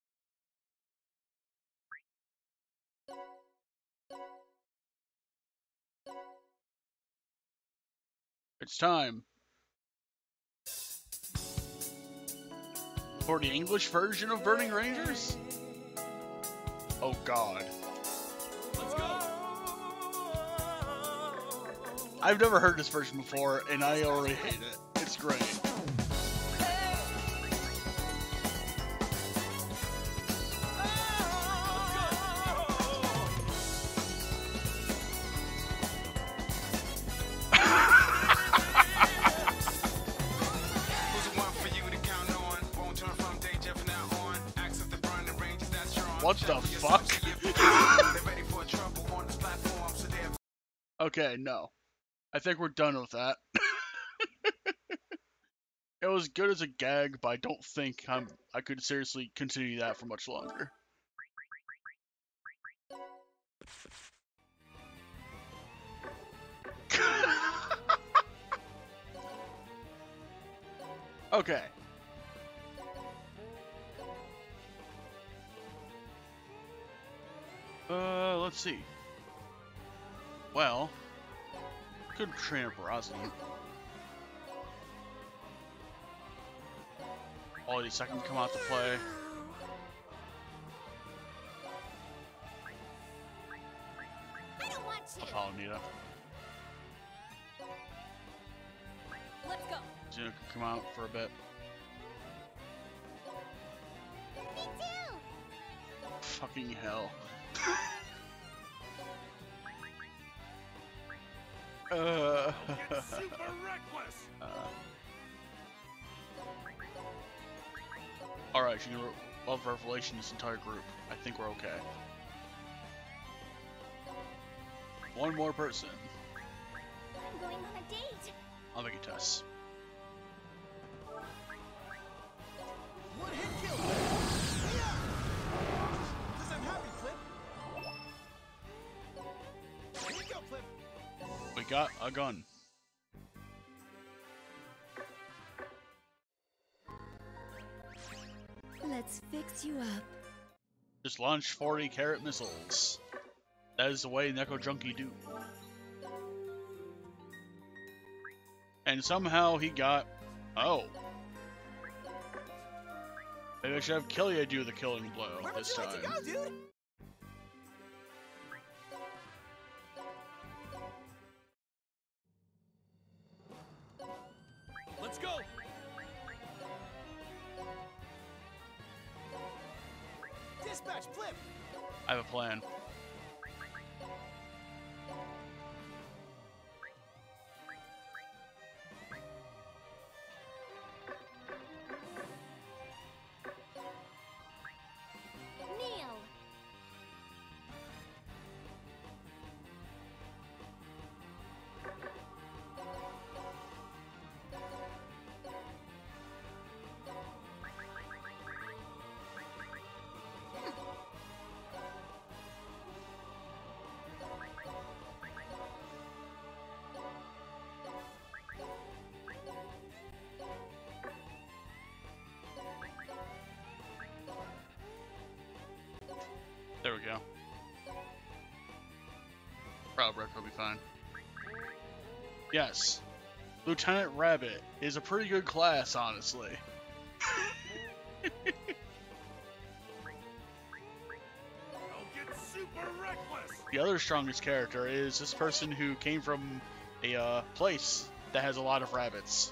It's time for the English version of Burning Rangers? Oh god. Let's go. I've never heard this version before, and I already hate it. It's great. What the fuck? Okay, no. I think we're done with that. It was good as a gag, but I don't think I could seriously continue that for much longer. Okay. Let's see. Well, could train up Rosny. Quality second come out to play. I don't want I'll to. follow Nita. Let's go. Gina can come out for a bit. Me too. Fucking hell. Super reckless. Alright, you can love Revelation this entire group. I think we're okay. One more person. I'm going on a date. I'll make a test. One hit kill. Yeah. 'Cause I'm happy, Flip. Here you go, Flip. We got a gun. Let's fix you up. Just launch 40 carrot missiles. That is the way Neko Junkie do. And somehow he got... Oh. Maybe I should have Killias do the killing blow this time. Where would you like to go, dude? Let's go! Dispatch, flip! I have a plan. Kneel. There we go. Probably will be fine. Yes. Lieutenant Rabbit is a pretty good class, honestly. I'll get super reckless! The other strongest character is this person who came from a place that has a lot of rabbits.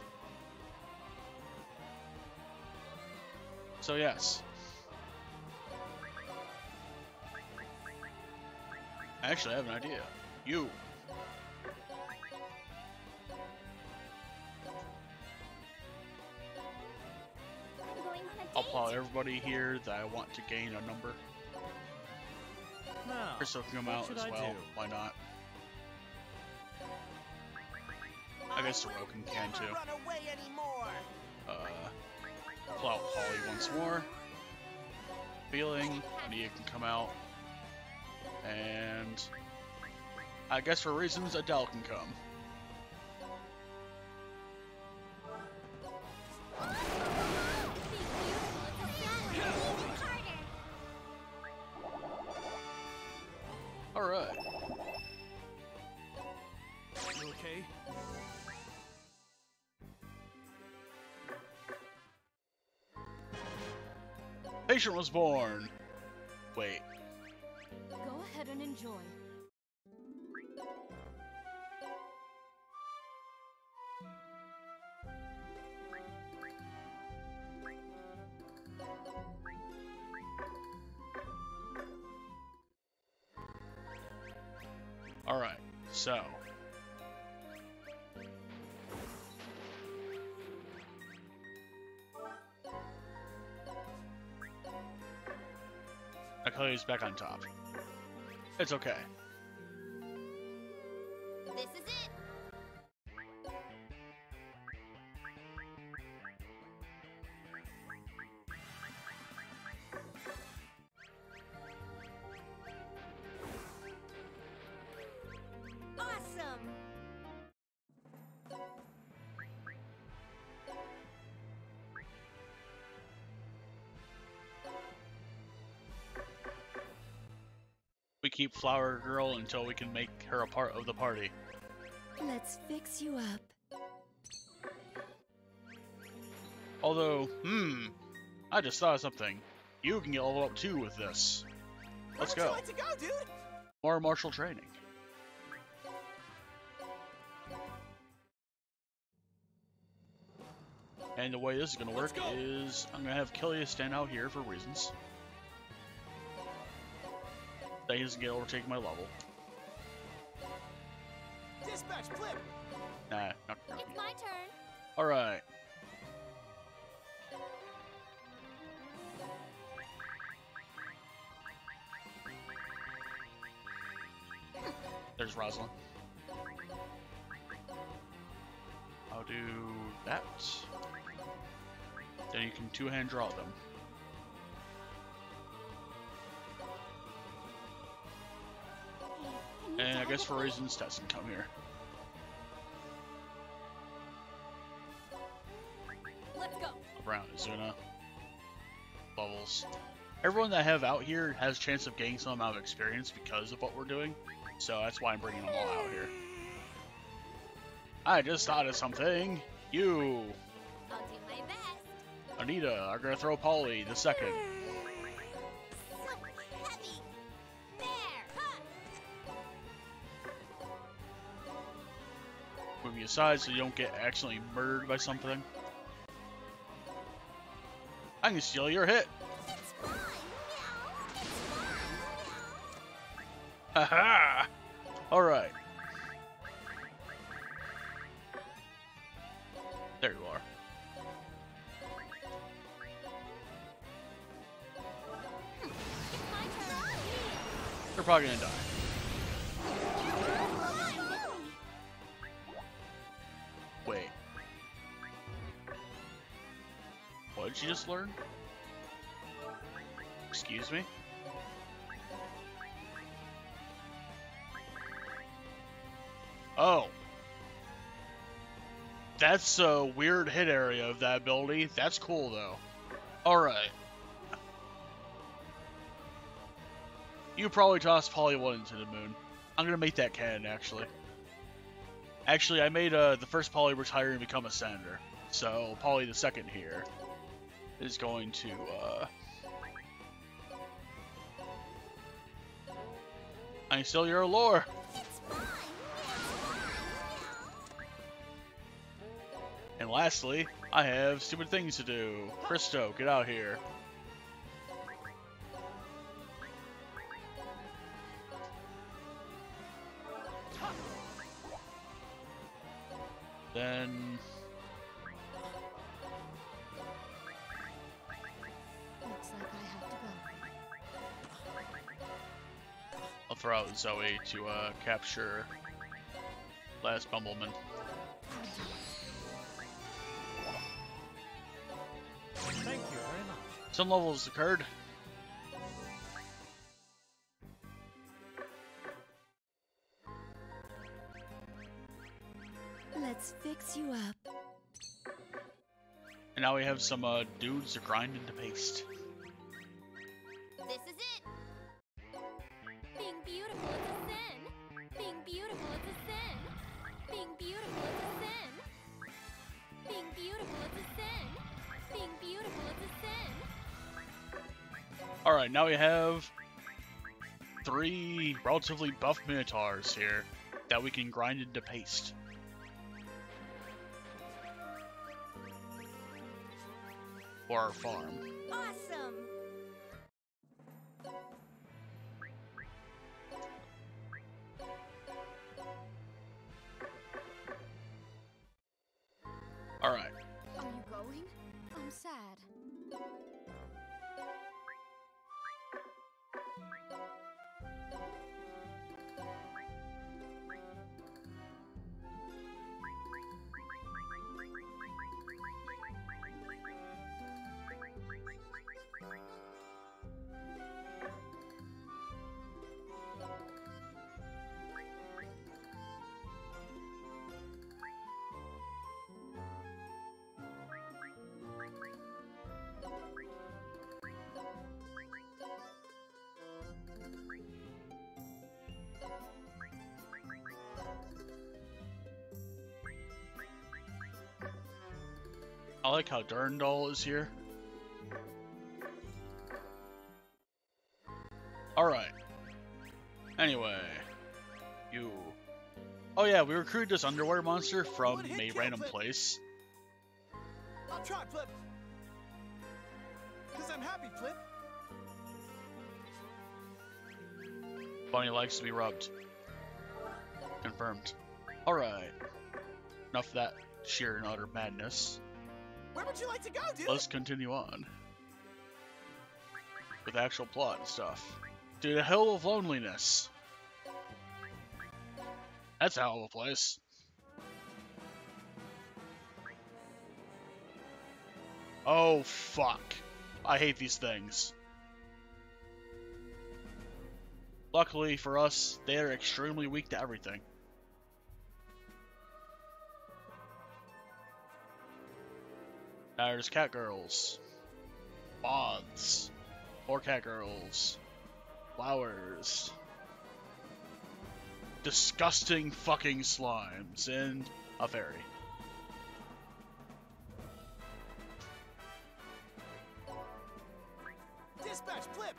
So yes. Actually, I have an idea. You. I'm going on a date. I'll plot everybody here that I want to gain a number. Now, Crystal can come what out should as I well. do? Why not? I guess Sorokin can Never too. run away anymore. Pull out Polly once more. Feeling, Ania can come out. And I guess for reasons, Adele can come. Alright. You okay? Patient was born. Wait. Go ahead and enjoy. Alright, so. Killias back on top. It's okay. This is it. Awesome! We keep Flower Girl until we can make her a part of the party. Let's fix you up. Although, I just thought of something. You can get leveled up too with this. Let's Where go. would you like to go, dude? More martial training. And the way this is going to work Let's go. is I'm going to have Killias stand out here for reasons. That he doesn't get overtaken my level. Dispatch, flip! Nah, not gonna It's be. my turn. Alright. There's Rosalind. I'll do that. Then you can two-hand draw them. And I guess for reasons, Tess can come here. Let's go. Brown is gonna levels. Everyone that I have out here has a chance of getting some amount of experience because of what we're doing, so that's why I'm bringing them all out here. I just thought of something. You, I'll do my best. Anita, are gonna throw Polly the second. So heavy. There! Ha! Move you aside so you don't get accidentally murdered by something. I can steal your hit. It's fine. Meow. It's fine. Haha! Alright. There you are. It's my turn. They're probably gonna die. Wait. What did you just learn? Excuse me? Oh. That's a weird hit area of that ability. That's cool, though. Alright. You probably tossed Polly 1 into the moon. I'm gonna make that canon, actually. Actually, I made the first Polly retire and become a senator. So, Polly the second here is going to, I steal your lore! It's fine. And lastly, I have stupid things to do. Christo, get out here. Then... Looks like I have to go. I'll throw out Zoe to capture last Bumbleman. Thank you very much. Some levels occurred. Let's fix you up. And now we have some dudes to grind into paste. This is it. Being beautiful is a sin. Being beautiful is a sin. Being beautiful is a sin. Being beautiful is a sin. Being beautiful is a sin. Alright, now we have 3 relatively buff Minotaurs here that we can grind into paste. For our farm. Awesome! Alright. Are you going? I'm sad. I like how Durandal is here. Alright. Anyway. You... Oh yeah, we recruited this underwear monster from a random place. I'll try, Flip. Because I'm happy, Flip. Bunny likes to be rubbed. Confirmed. Alright. Enough of that sheer and utter madness. Where would you like to go, dude? Let's continue on. With actual plot and stuff. Dude, a hell of loneliness. That's a hell of a place. Oh, fuck. I hate these things. Luckily for us, they are extremely weak to everything. Now there's cat girls. moths, more cat girls, flowers, disgusting fucking slimes, and a fairy. Dispatch, flip!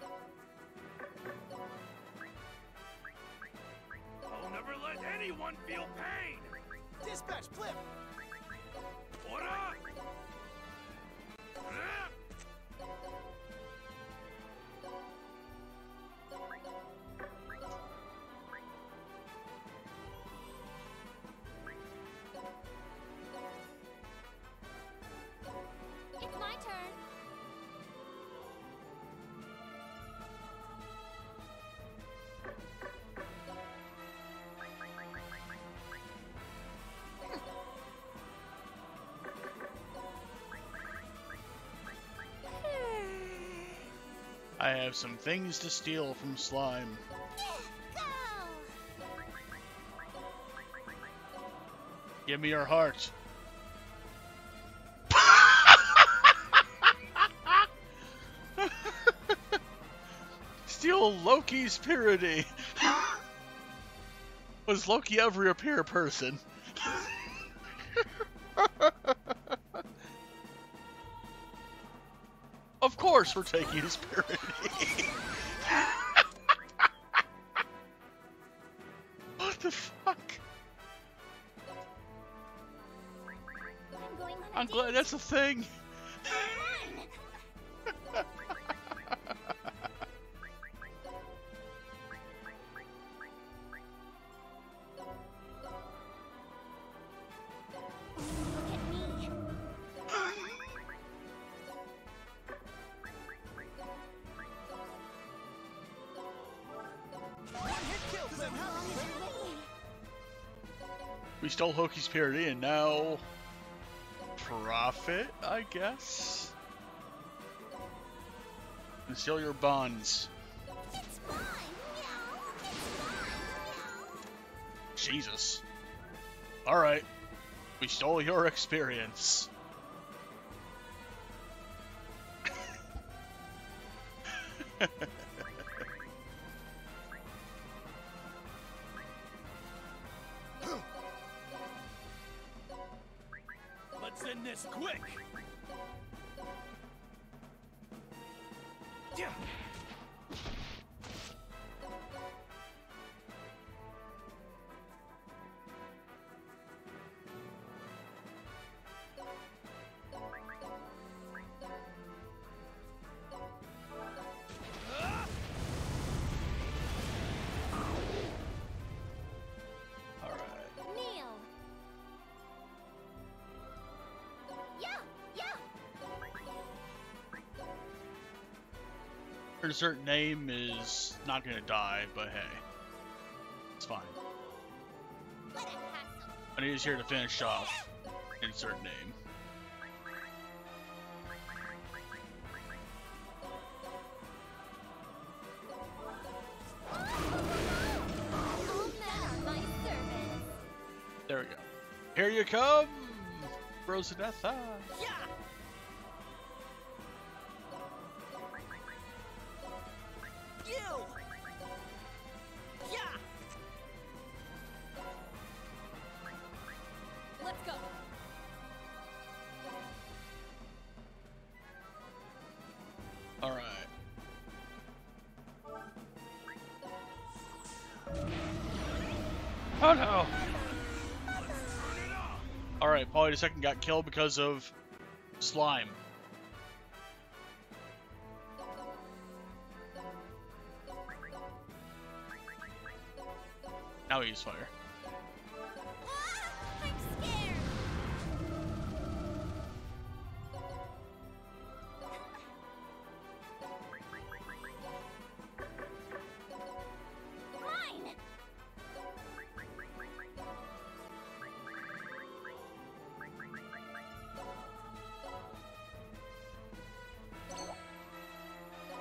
I'll never let anyone feel pain! Dispatch, flip! Order! It's my turn. I have some things to steal from slime. Go! Give me your heart. Steal Loki's purity. Was Loki ever a pure person? Of course we're taking his purity. What the fuck? I'm going on a I'm date. glad that's a thing. Look at me. One hit kill, flip! As long as you're with me. We stole Loki's purity and now profit, I guess? And steal your bonds. It's mine. Meow. It's mine. Meow. Jesus. Alright. We stole your experience. Let's end this quick! Yeah. Alright. Kneel. Yeah, yeah. Insert name is not gonna die, but hey. It's fine. What a hassle. I need us here to finish off. Insert name. All men are my servants. There we go. Here you come, Rosanetha. Yeah! You! Yeah! Let's go. Alright. Oh no! Alright, Polly the Second got killed because of slime. Now we use fire. Ah, I'm scared. Mine.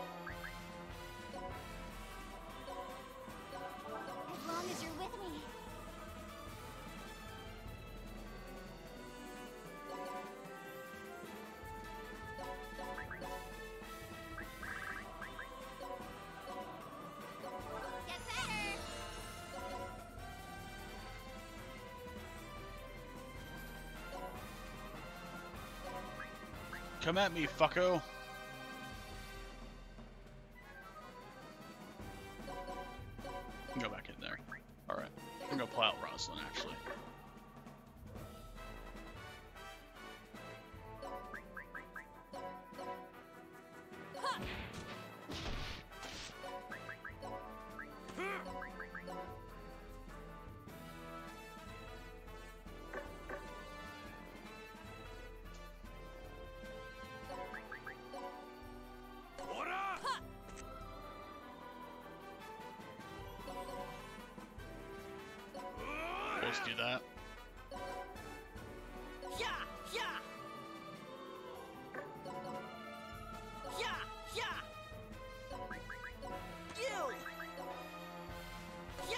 As long as you're with me. come at me, fucko. Go back in there. Alright. I'm gonna pull out Rosalind, actually. Let's do that. Yeah, yeah. Yeah, yeah. You. Yeah.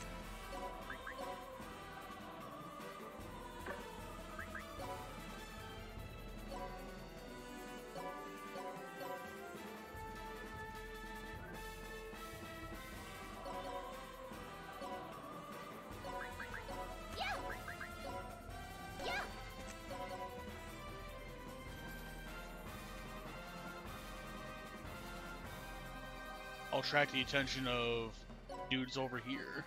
I'll attract the attention of dudes over here.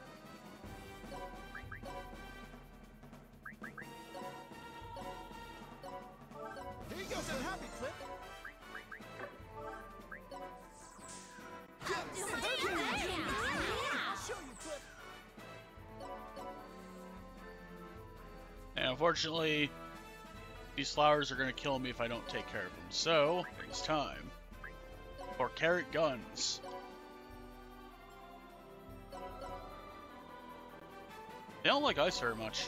Here you go, some happy flip. I'll show you, Flip. And unfortunately, these flowers are going to kill me if I don't take care of them. So, it's time for carrot guns. They don't like ice very much.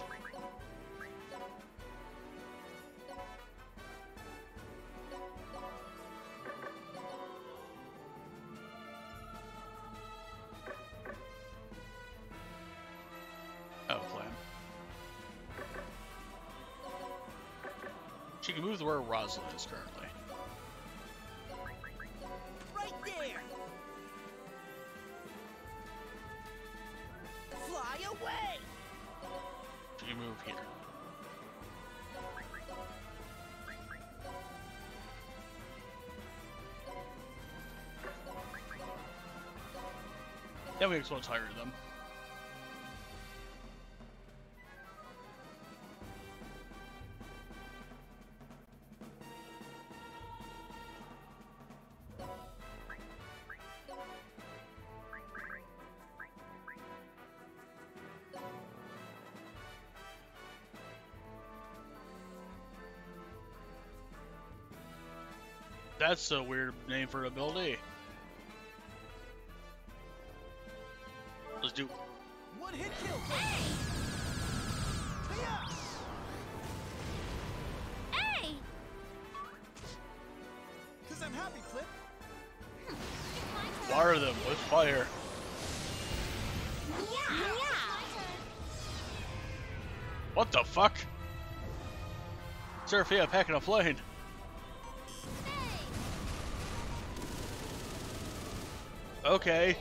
Oh, plan. She can move to where Rosalind is currently. Right there. Fly away. She can move here. Then we just want to tire them. That's a weird name for an ability. Let's do. One hit kill, Flip. Yeah. Hey! Cause I'm happy, Flip. Fire them with fire. Yeah! What the fuck? Seraphia packing a plane. Okay.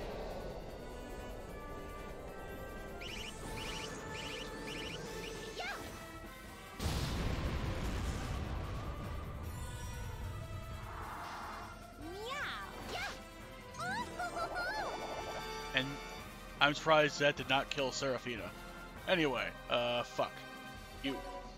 And I'm surprised that did not kill Seraphina. Anyway, fuck. You.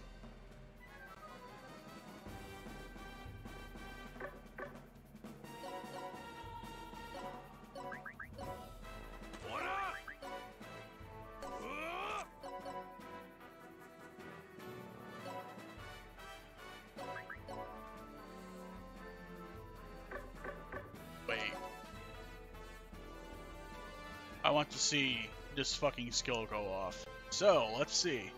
Wait. I want to see this fucking skill go off. So, let's see.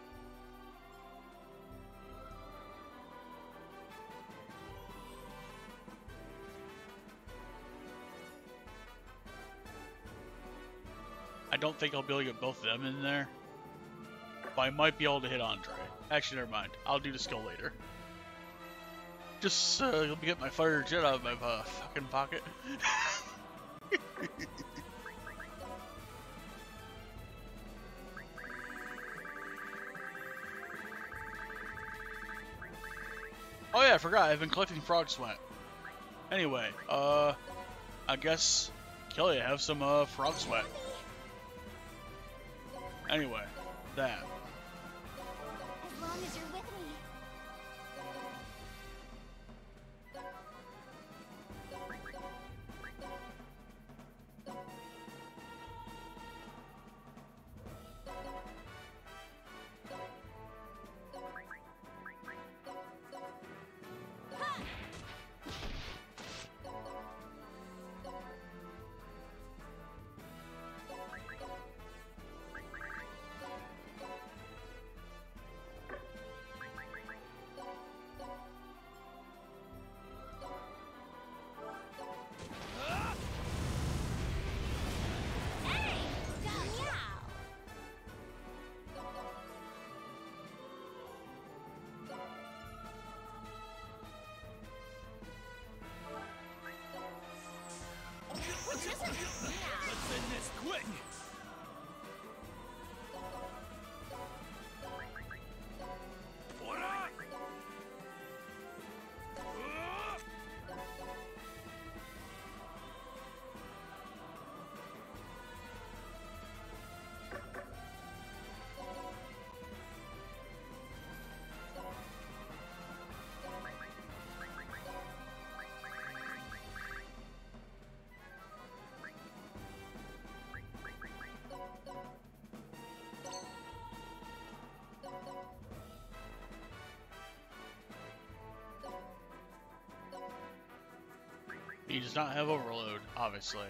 I don't think I'll be able to get both of them in there. But I might be able to hit Andre. Actually, never mind. I'll do the skill later. Just, let me get my fire jet out of my fucking pocket. Oh yeah, I forgot. I've been collecting frog sweat. Anyway, I guess Killias have some frog sweat. Anyway, that. As long as you're with me. Let's end this quick! What up? He does not have overload, obviously.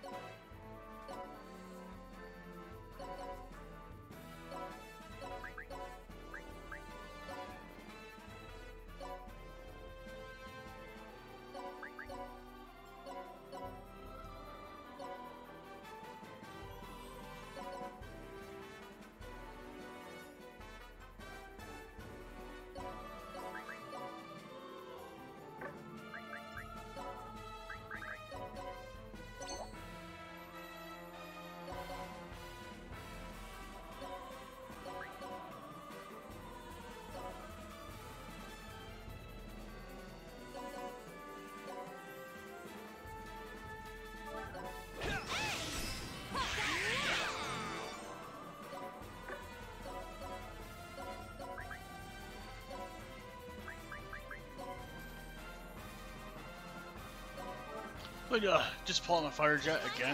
Wait, just pull out my fire jet again.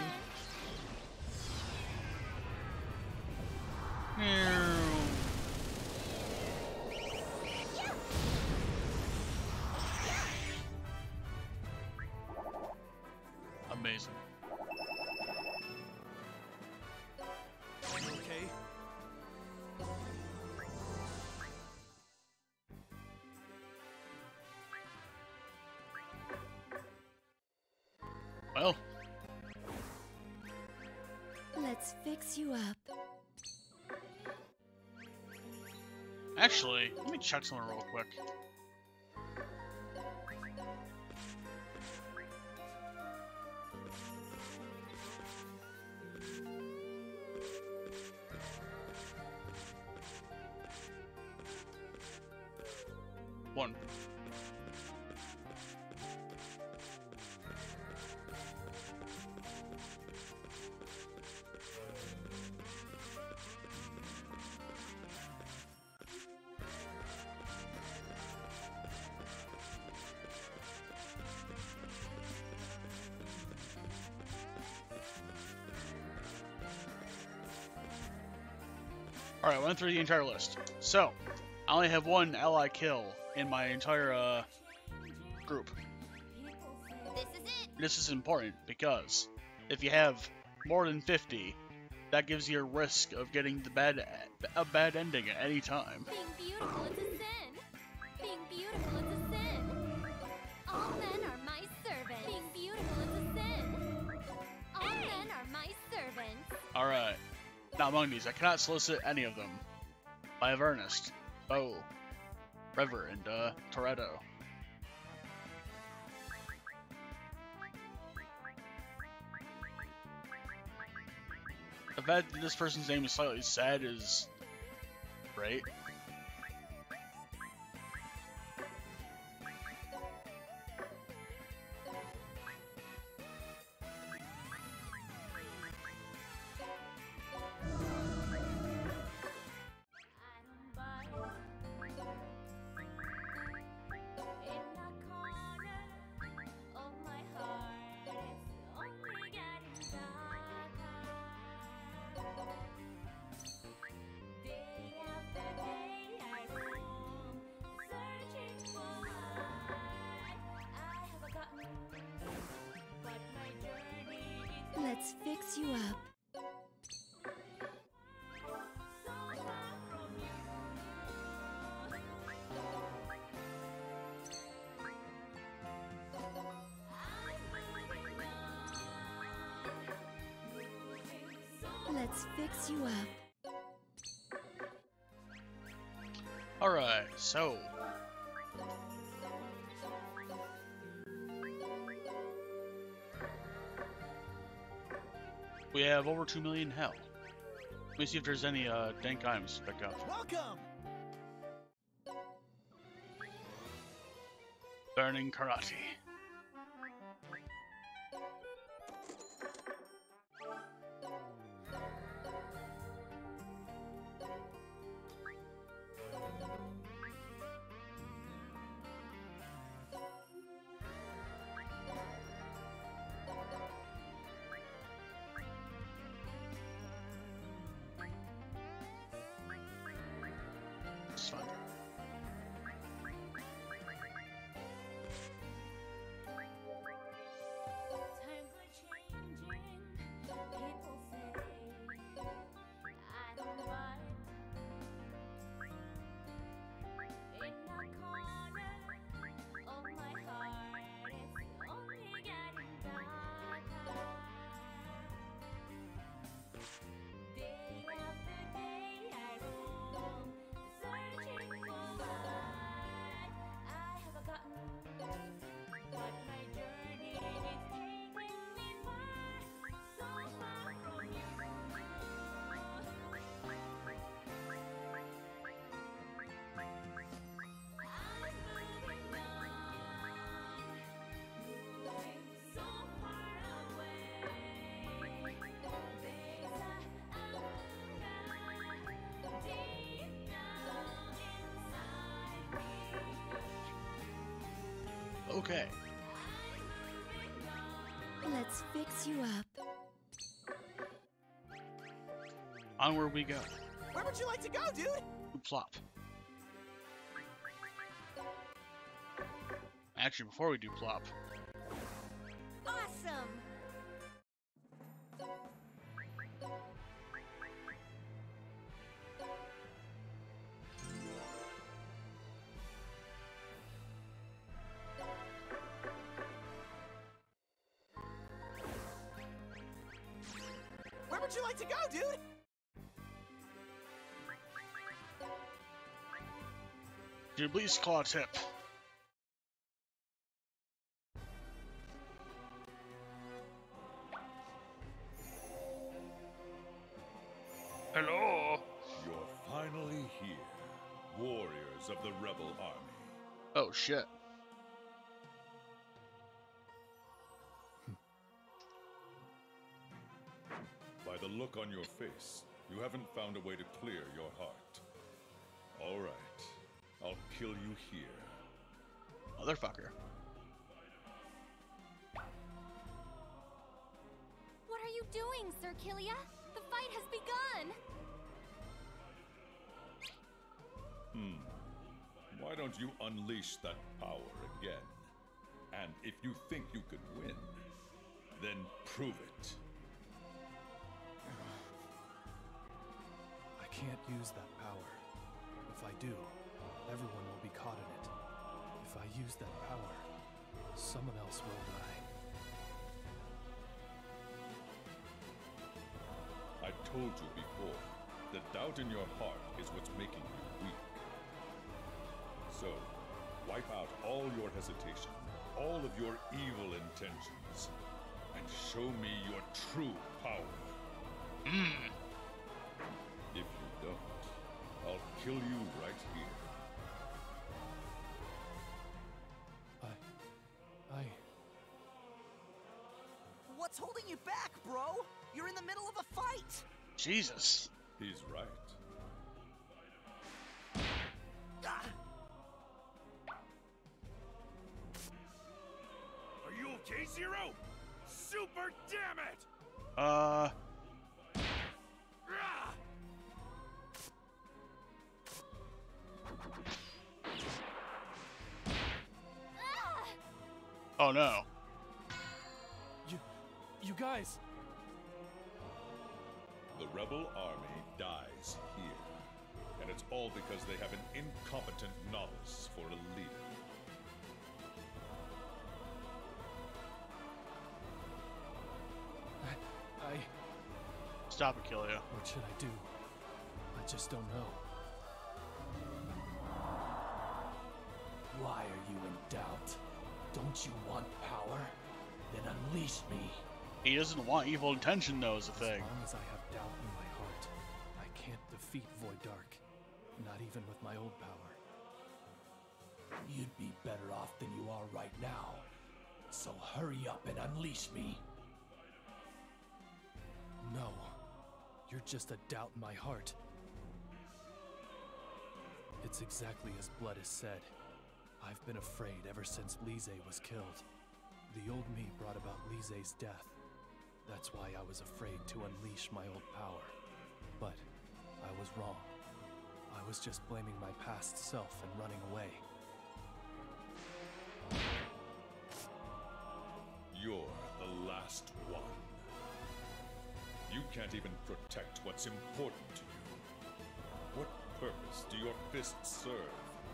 Amazing. Okay. Well, Let's fix you up. actually, let me check something real quick. One. Alright, I went through the entire list. So, I only have one ally kill in my entire group. This is it. This is important because if you have more than 50, that gives you a risk of getting a bad ending at any time. Being beautiful is a sin. Being beautiful is a sin. All men are my servants. Being beautiful is a sin. All men are my servants. Alright. Now among these, I cannot solicit any of them. I have Ernest, Bo, River, and Toretto. The fact that this person's name is slightly sad is great. Let's fix you up. Let's fix you up. Alright, so. We have over 2 million hell. Let me see if there's any dank items to pick up. Welcome! Burning karate. It's fun. Times are changing, people say. I don't buy it. In the corner of my heart, it's only getting darker. Day after day, I roam, searching for what I have forgotten. But my journey is taking me far, so far from you. I'm moving on, moving so far away. There's a hunger deep down inside me. Okay. Let's fix you up. Onward we go. Where would you like to go, dude? Plop. Actually, before we do plop, Awesome! Where would you like to go, dude? Jubilee's claw tip. Hello. You're finally here, warriors of the rebel army. Oh shit. By the look on your face, you haven't found a way to clear your heart. All right, I'll kill you here. Motherfucker. What are you doing, Sir Killia? The fight has begun! Why don't you unleash that power again? And if you think you can win, then prove it. I can't use that power. If I do, everyone will be caught in it. If I use that power, someone else will die. I told you before, the doubt in your heart is what's making you weak. So, wipe out all your hesitation, all of your evil intentions, and show me your true power. If you don't, I'll kill you right here. What's holding you back, bro? You're in the middle of a fight! Jesus. He's right. Ah! Are you okay, Zero? Super damn it! Ah! Oh no. You guys, The rebel army dies here. And it's all because they have an incompetent novice for a leader. I... Stop it, Killia. What should I do? I just don't know. Why are you in doubt? Don't you want power? Then unleash me. He doesn't want evil intention, though, is the thing. As long as I have doubt in my heart, I can't defeat Void Dark. Not even with my old power. You'd be better off than you are right now. So hurry up and unleash me. No. You're just a doubt in my heart. It's exactly as Blood has said. I've been afraid ever since Lise was killed. The old me brought about Lise's death. That's why I was afraid to unleash my old power. But I was wrong. I was just blaming my past self and running away. You're the last one. You can't even protect what's important to you. What purpose do your fists serve?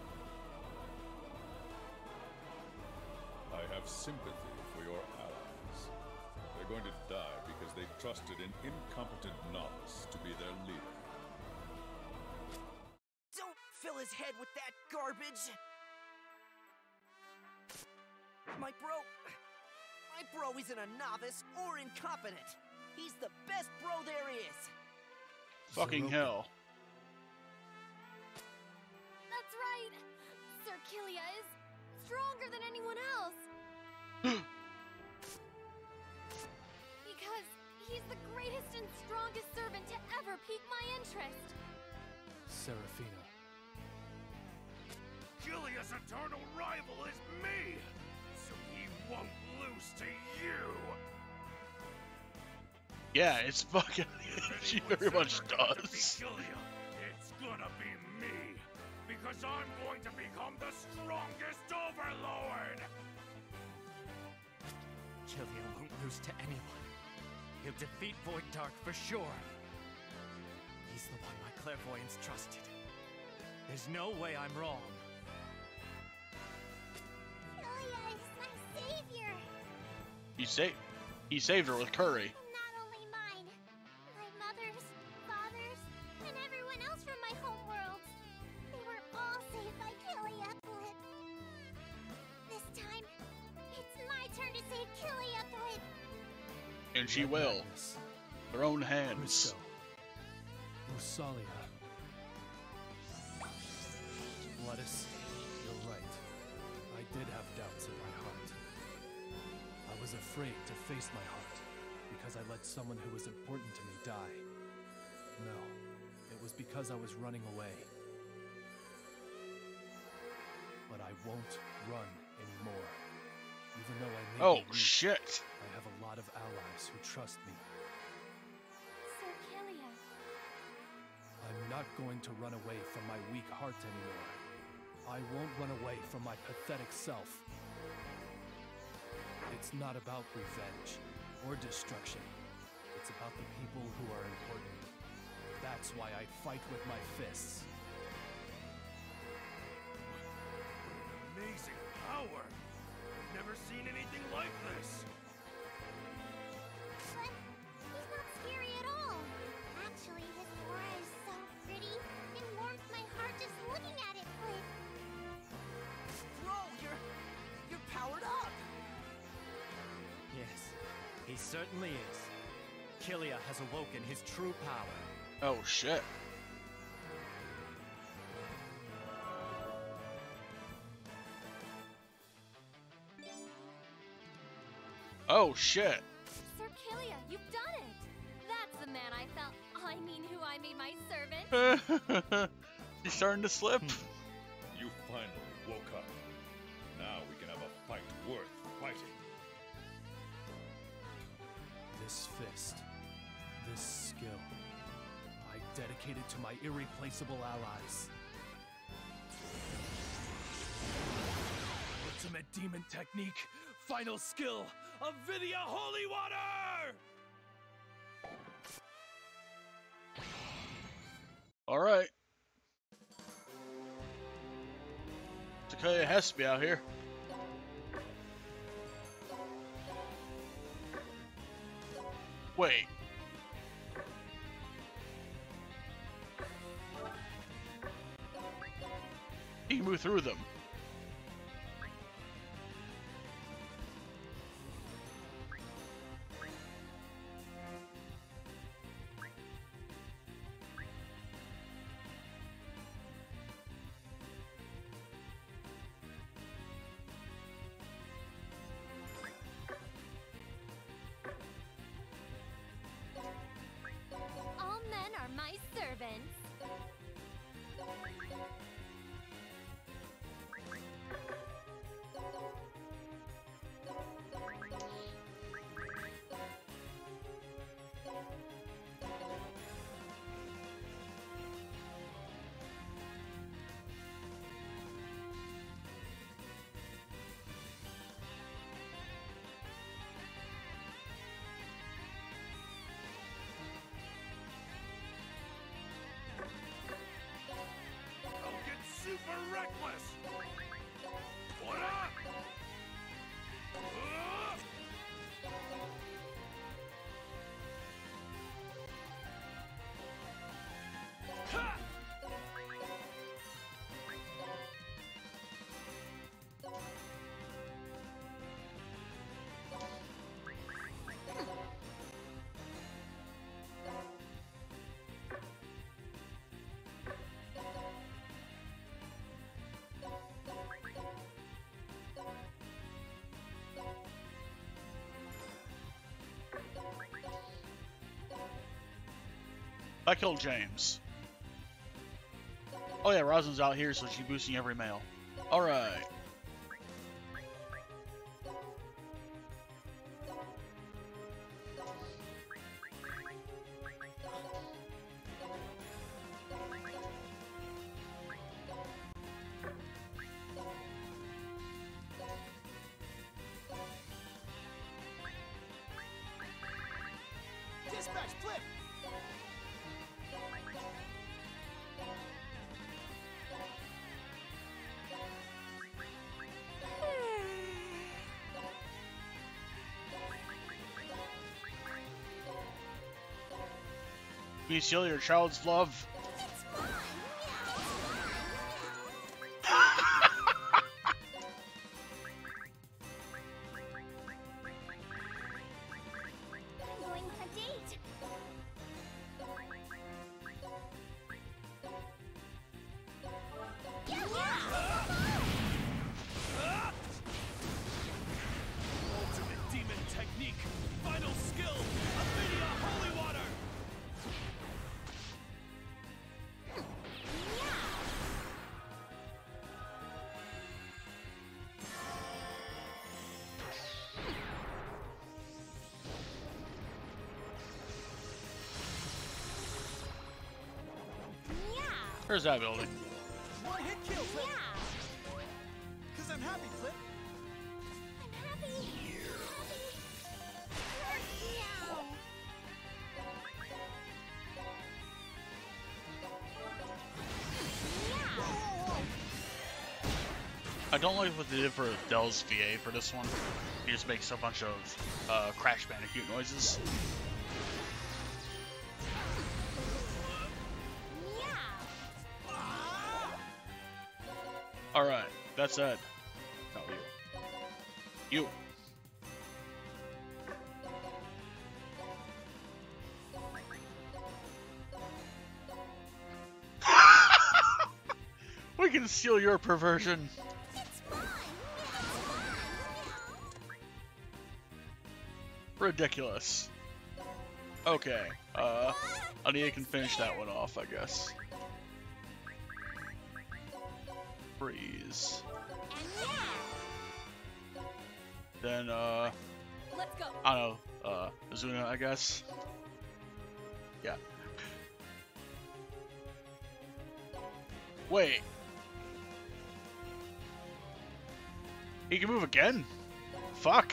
I have sympathy for your allies. They're going to die because they trusted an incompetent novice to be their leader. Don't fill his head with that garbage! My bro isn't a novice or incompetent. He's the best bro there is. Fucking hell. That's right. Sir Killia is stronger than anyone else. Because he's the greatest and strongest servant to ever pique my interest. Seraphina. Killias' eternal rival is me, so he won't lose to you. Yeah, it's fucking. She very much does. Killia, it's gonna be me, because I'm going to become the strongest overlord. Killia won't lose to anyone. He'll defeat Void Dark for sure. He's the one my clairvoyance trusted. There's no way I'm wrong. Killia is my savior. He saved her with curry. And not only mine, my mother's, father's, and everyone else from my homeworld. They were all saved by Killia. This time, it's my turn to save Killia. And she will. Her own hands. Rosalia. Lettuce, you're right. I did have doubts in my heart. I was afraid to face my heart because I let someone who was important to me die. No, it was because I was running away. But I won't run anymore. Even though I may be weak, Shit! I have a lot of allies who trust me. Sir Killia. I'm not going to run away from my weak heart anymore. I won't run away from my pathetic self. It's not about revenge or destruction. It's about the people who are important. That's why I fight with my fists. What an amazing power! I've never seen anything like this. But he's not scary at all. Actually, his aura is so pretty. It warms my heart just looking at it, Flip. Bro, you're powered up. Yes, he certainly is. Killia has awoken his true power. Oh shit. Oh shit. Sir Killia, you've done it! That's the man who I made my servant. She's starting to slip. You finally woke up. Now we can have a fight worth fighting. This fist, this skill, I dedicate it to my irreplaceable allies. Ultimate demon technique, final skill, Avidia Holy Water! Alright. Disgaea has to be out here. Wait. He can move through them. All men are my servants. Don't get super reckless! What up? Ha! I killed James. Oh yeah, Rosalind's out here, so she's boosting every male. Alright. Dispatch, flip! Can you steal your child's love? It's mine. Meow. I'm going on a date. Ultimate demon technique. Final skill. Avidia Holy Water. Where's that building? One hit kill, Flip! Yeah. Cause I'm happy, Flip! I'm happy. Meow. I don't like what they did for Dell's VA for this one. He just makes a bunch of Crash Bandicoot noises. Alright, that's it. No, you. You. We can steal your perversion. It's mine. Ridiculous. Okay, Ania can finish that one off, I guess. Freeze. Then, Let's go. I don't know, Azuna, I guess. Yeah. Wait. He can move again? Fuck.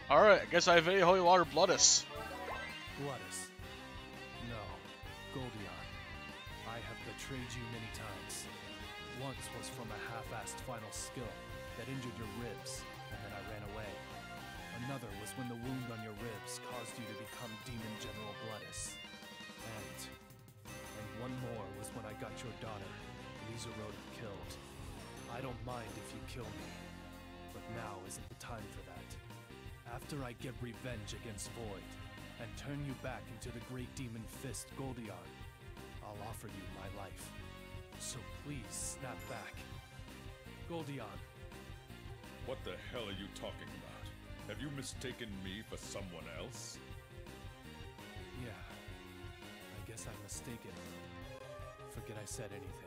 Alright, I guess I have a holy water Bloodus. Gluttus. No. Goldion. I have betrayed you many times. Once was from a half-assed final skill that injured your ribs, and then I ran away. Another was when the wound on your ribs caused you to become Demon General Bloodus. And one more was when I got your daughter, Lizaroda, killed. I don't mind if you kill me, but now isn't the time for that. After I get revenge against Void, and turn you back into the Great Demon Fist Goldion, I'll offer you my life. So please snap back. Goldion. What the hell are you talking about? Have you mistaken me for someone else? Yeah. I guess I'm mistaken. Forget I said anything.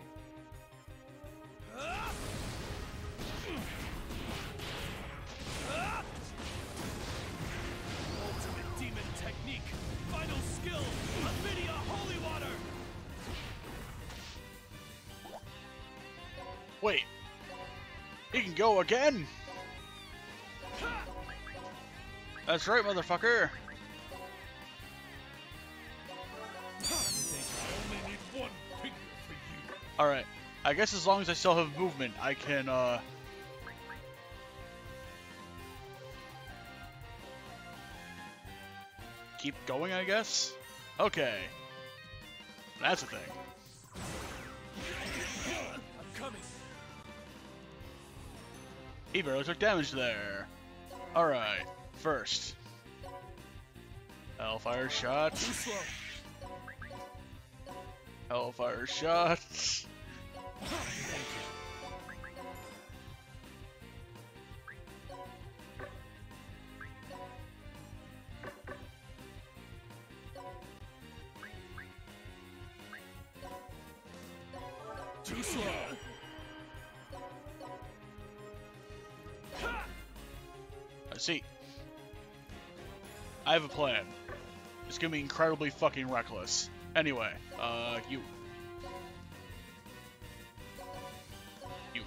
Ultimate demon technique! Final skill! Avidia Holy Water! Wait. He can go again? That's right, motherfucker. Alright. I guess as long as I still have movement, I can, keep going, I guess? Okay. That's a thing. I'm coming. He barely took damage there. Alright. First. Hellfire shot. Too slow. Hellfire shot. Too slow. I see. I have a plan. It's gonna be incredibly fucking reckless. Anyway, you. You.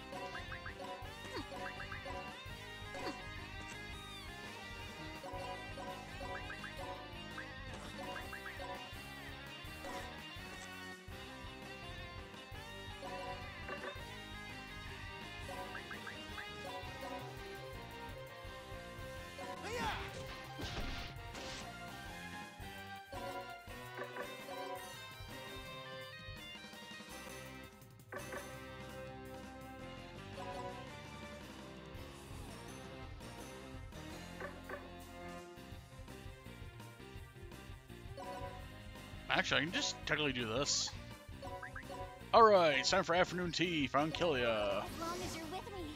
Actually, I can just technically do this. Alright, it's time for afternoon tea from Killias. As long as you're with me.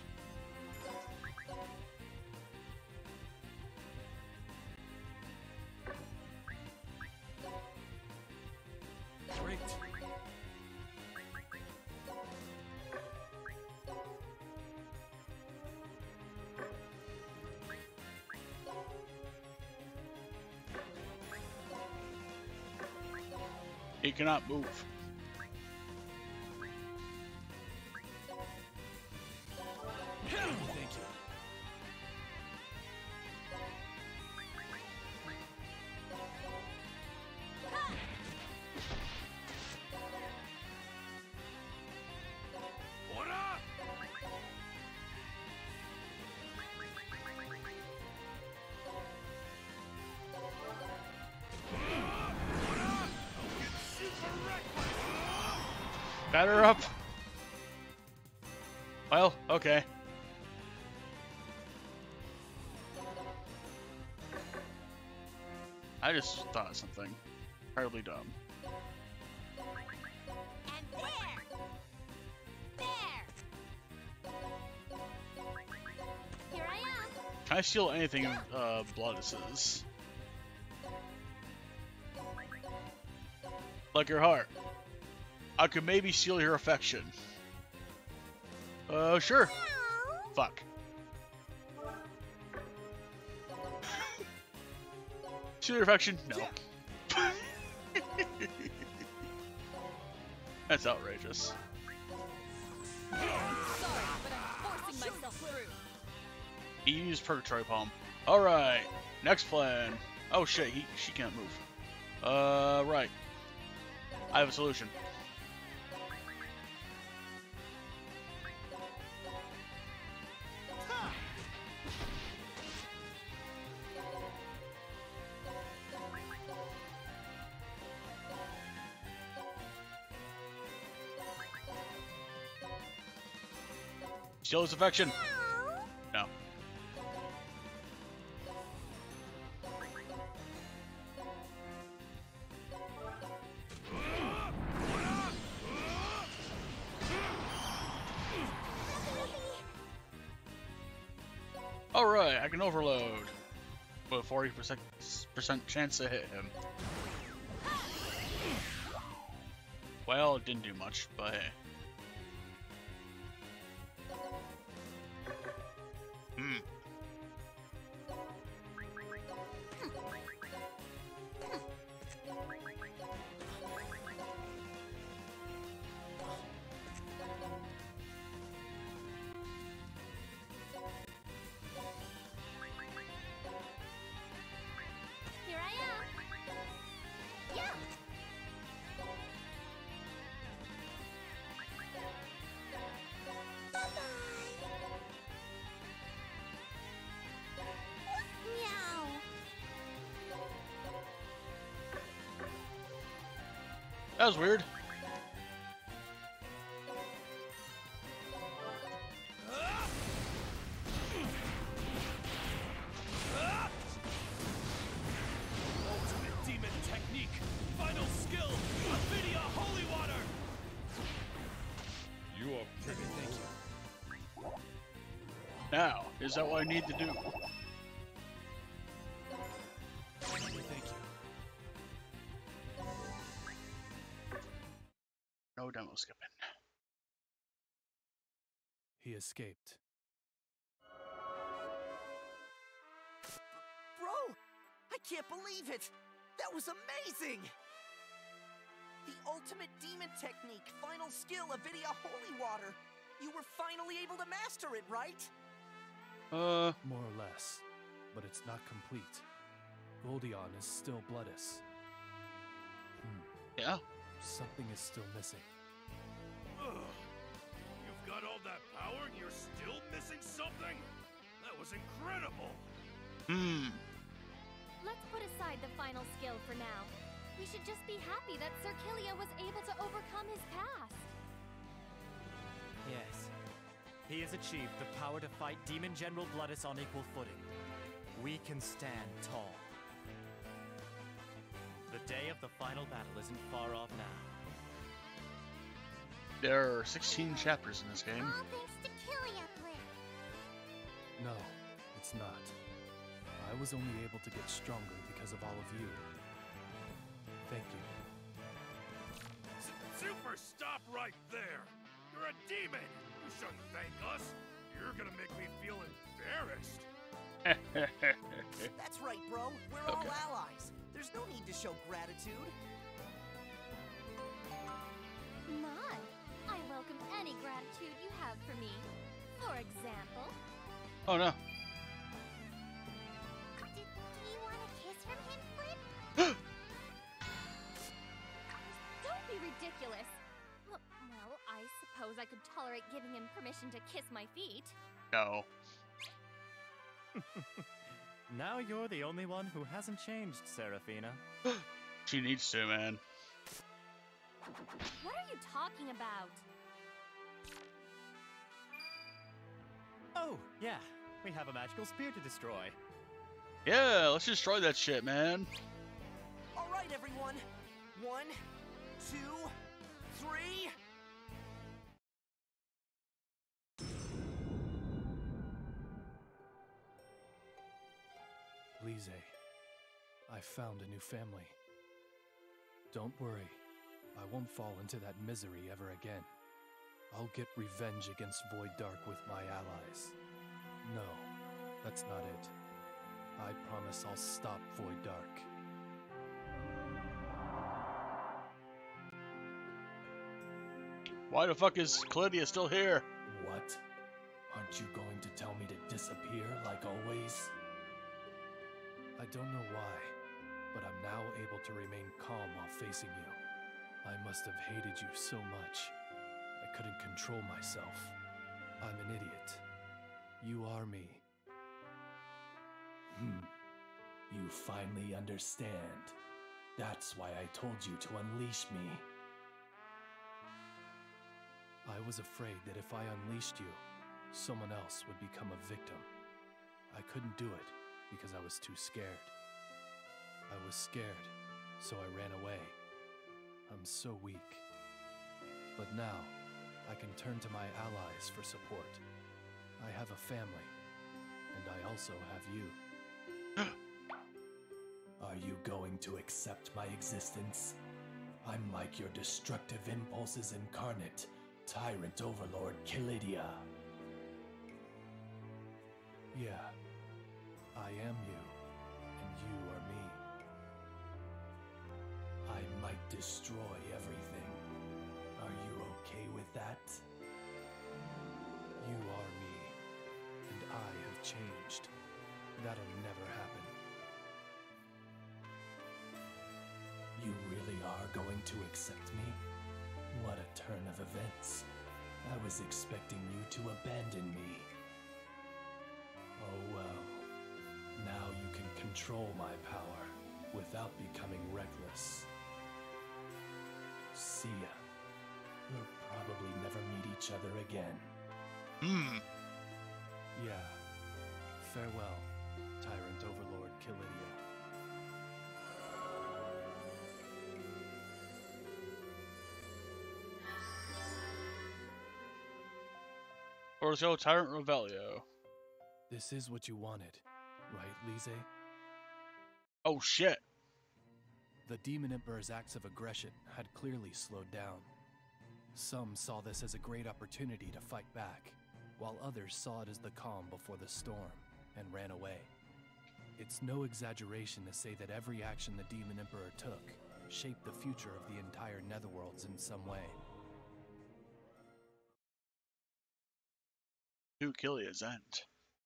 Great. He cannot move. Thank you. Ora! Batter up. Well, okay. I just thought of something incredibly dumb. And there! Here I am. Can I steal anything Bloodus's? Like your heart. I could maybe steal your affection. Sure. Fuck. Steal your affection? No. That's outrageous. Sorry, but I'm forcing myself through. He used Purgatory Palm. Alright, next plan. Oh shit, she can't move. Right. I have a solution. Steal his affection. No. Alright, I can overload. With a 40% chance to hit him. Well, it didn't do much, but hey. Here I am. Yeah. Meow. That was weird. Ultimate demon technique. Final skill. Avidia holy water. You are pretty. Thank you. Now, is that what I need to do? Thank you. No demo skipping. He escaped. Bro, I can't believe it! That was amazing! The ultimate demon technique, final skill, Avidia holy water. You were finally able to master it, right? More or less, but it's not complete. Goldion is still bloodless. Yeah? Something is still missing. Ugh. You've got all that power and you're still missing something? That was incredible! Let's put aside the final skill for now. We should just be happy that Sir Killia was able to overcome his past. Yes. He has achieved the power to fight Demon General Bloodus on equal footing. We can stand tall. The day of the final battle isn't far off now. There are 16 chapters in this game. All thanks to Killia, Blip. No, it's not. I was only able to get stronger because of all of you. Thank you. Super, stop right there! You're a demon! You shouldn't thank us! You're gonna make me feel embarrassed! That's right, bro. We're all Okay. allies. There's no need to show gratitude. My, I welcome any gratitude you have for me. For example, Oh no. Do you want a kiss from him, Flip? don't be ridiculous. Well, I suppose I could tolerate giving him permission to kiss my feet. No. Now you're the only one who hasn't changed, Seraphina. She needs to, man. What are you talking about? Oh, yeah. We have a magical spear to destroy. Yeah, let's destroy that shit, man. All right, everyone. 1, 2, 3. Lise, I found a new family. Don't worry, I won't fall into that misery ever again. I'll get revenge against Void Dark with my allies. No, that's not it. I promise I'll stop Void Dark. Why the fuck is Killias still here? What? Aren't you going to tell me to disappear like always? I don't know why, but I'm now able to remain calm while facing you. I must have hated you so much. I couldn't control myself. I'm an idiot. You are me. You finally understand. That's why I told you to unleash me. I was afraid that if I unleashed you, someone else would become a victim. I couldn't do it because I was too scared. I was scared, so I ran away. I'm so weak. But now, I can turn to my allies for support. I have a family, and I also have you. Are you going to accept my existence? I'm like your destructive impulses incarnate, Tyrant Overlord Killias. Yeah, I am you, and you are me. I might destroy everything. Are you okay with that? You are me, and I have changed. That'll never happen. You really are going to accept me? What a turn of events. I was expecting you to abandon me. Oh well. Now you can control my power without becoming reckless. See ya. We'll probably never meet each other again. Yeah. Farewell, Tyrant Overlord Killias. Or let's go Tyrant Revelio. This is what you wanted, right, Lise? Oh shit. The Demon Emperor's acts of aggression had clearly slowed down. Some saw this as a great opportunity to fight back, while others saw it as the calm before the storm and ran away. It's no exaggeration to say that every action the Demon Emperor took shaped the future of the entire Netherworlds in some way. To Killias' end.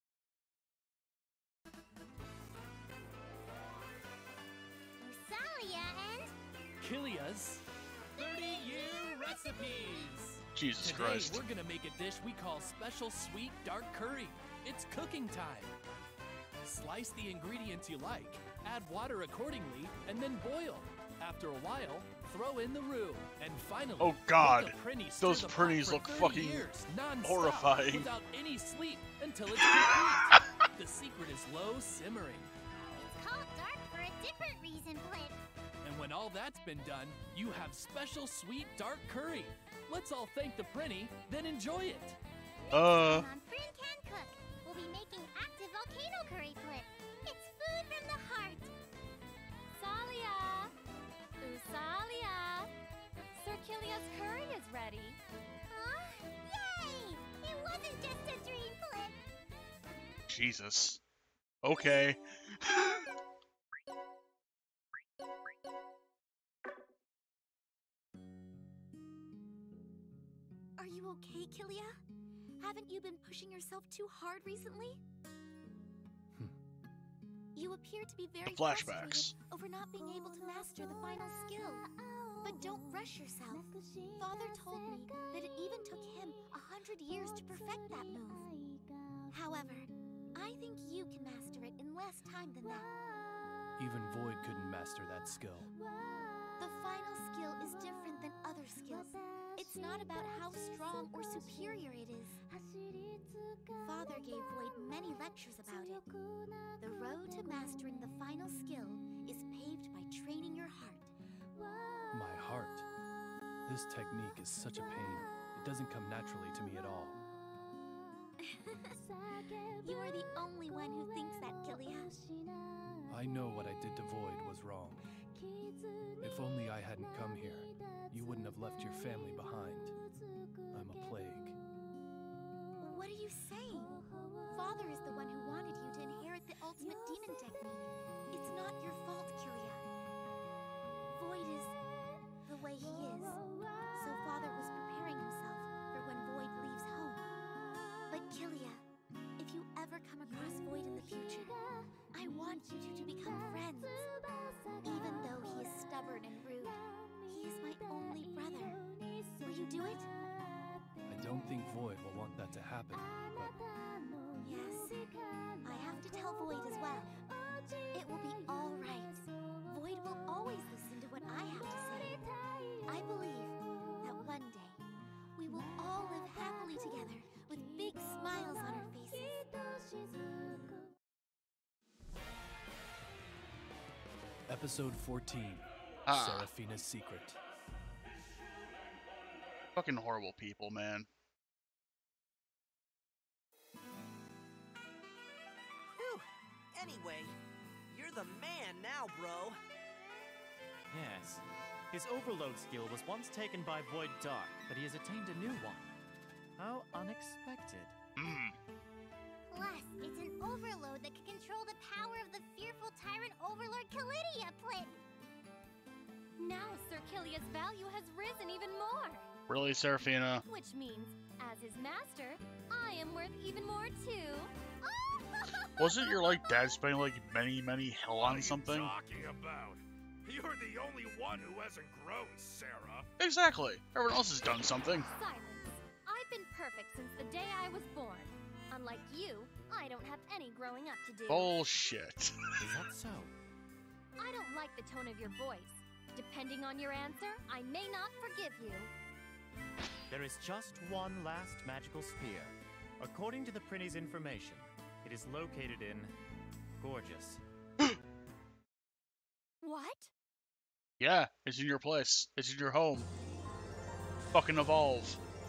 Rosalia and... Killias 30-year recipes! Jesus Today, Christ. we're gonna make a dish we call Special Sweet Dark Curry. It's cooking time. Slice the ingredients you like, add water accordingly, and then boil. After a while, throw in the roux. And finally, Oh God, make a Prinny those stir the pot Prinnies for look 30 fucking years, non-stop, horrifying. without any sleep until it's complete. The secret is low simmering. It's called dark for a different reason, Flip. And when all that's been done, you have Special Sweet Dark Curry. Let's all thank the Prinny, then enjoy it. On Frin Can Cook, we'll be making active volcano curry, Flip. It's food from the heart. Salia! Usalia! Sir Killias' curry is ready. Huh? Yay! It wasn't just a dream, Flip. Jesus. Okay. Are you okay, Killias? Haven't you been pushing yourself too hard recently? You appear to be very Flashbacks. frustrated over not being able to master the final skill. But don't rush yourself. Father told me that it even took him 100 years to perfect that move. However, I think you can master it in less time than that. Even Void couldn't master that skill. The final skill is different than other skills. It's not about how strong or superior it is. Father gave Void many lectures about it. The road to mastering the final skill is paved by training your heart. My heart. This technique is such a pain. It doesn't come naturally to me at all. You are the only one who thinks that, Killias. I know what I did to Void was wrong. If only I hadn't come here, you wouldn't have left your family behind. I'm a plague. What are you saying? Father is the one who wanted you to inherit the ultimate demon technique. It's not your fault, Killias. Void is the way he is. So Father was preparing himself for when Void leaves home. But Killias, if you ever come across Void in the future, I want you two to become friends. Even though he is stubborn and rude, he is my only brother. Will you do it? I don't think Void will want that to happen, but Yes. I have to tell Void as well. It will be all right. Void will always listen to what I have to say. I believe that one day we will all live happily together with big smiles on our faces. Episode 14, Ah. Seraphina's Secret. Fucking horrible people, man. Whew. Anyway, you're the man now, bro. Yes. His overload skill was once taken by Void Dark, but he has attained a new one. How unexpected. Hmm. Plus, it's an overload that can control the power of the fearful tyrant overlord Killias. Now Sir Killias' value has risen even more. Really, Seraphina? Which means, as his master, I am worth even more too. Wasn't your, like, dad spending, like, many hell on something? What are you talking about? You're the only one who hasn't grown, Sarah. Exactly. Everyone else has done something. Silence. I've been perfect since the day I was born. Unlike you, I don't have any growing up to do. Bullshit. Is that so? I don't like the tone of your voice. Depending on your answer, I may not forgive you. There is just one last magical sphere. According to the Prinny's information, it is located in Gorgeous. What? Yeah, it's in your place. It's in your home. Fucking evolve.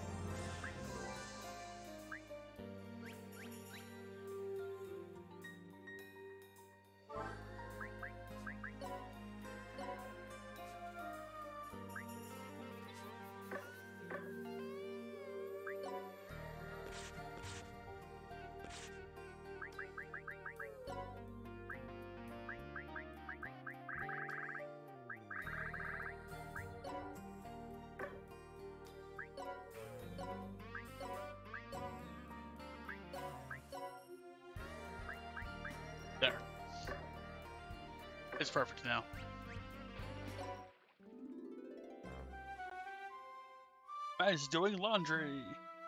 There. It's perfect now. I's doing laundry.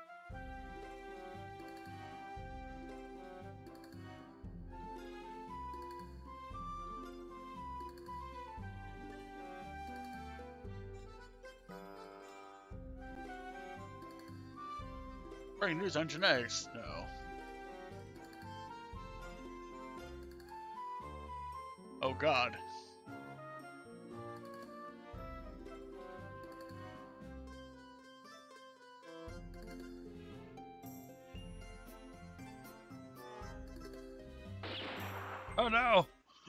Breaking news on genetics. No. Oh God. Oh no!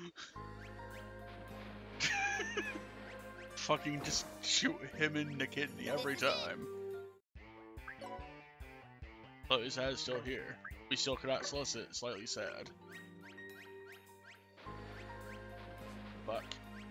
Fucking just shoot him in the kidney every time. Oh, his hat is still here. We still cannot solicit. Slightly sad. Fuck.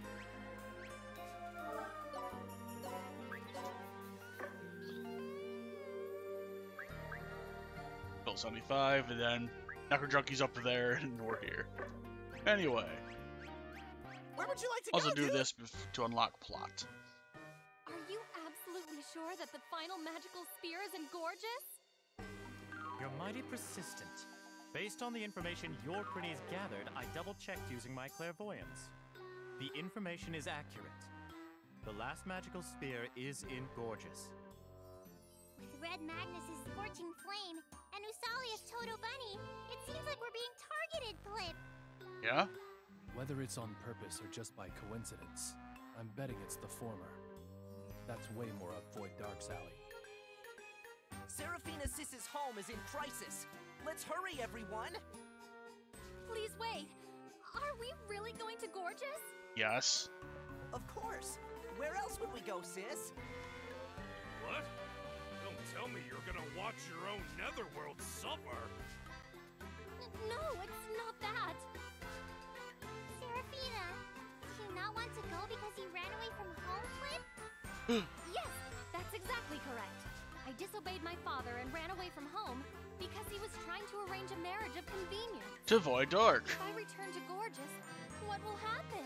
Bill 75, and then Necro Junkie's up there, and we're here. Anyway. Where would you like to Also go, do dude? this to unlock plot. Are you absolutely sure that the final magical spear is in Gorgeous? You're mighty persistent. Based on the information your Prinny's gathered, I double-checked using my clairvoyance. The information is accurate. The last magical spear is in Gorgeous. With Red Magnus's scorching flame and Usalia's Toto Bunny, it seems like we're being targeted, Flip. Yeah? Whether it's on purpose or just by coincidence, I'm betting it's the former. That's way more up Void Dark's alley. Seraphina Sis's home is in crisis. Let's hurry, everyone. Please wait. Are we really going to Gorgeous? Yes. Of course. Where else would we go, Sis? What? Don't tell me you're gonna watch your own netherworld suffer. No, it's not that. Seraphina, does he not want to go because he ran away from home, Flip? Yes, that's exactly correct. I disobeyed my father and ran away from home, because he was trying to arrange a marriage of convenience. To avoid dark. If I return to Gorgeous, what will happen?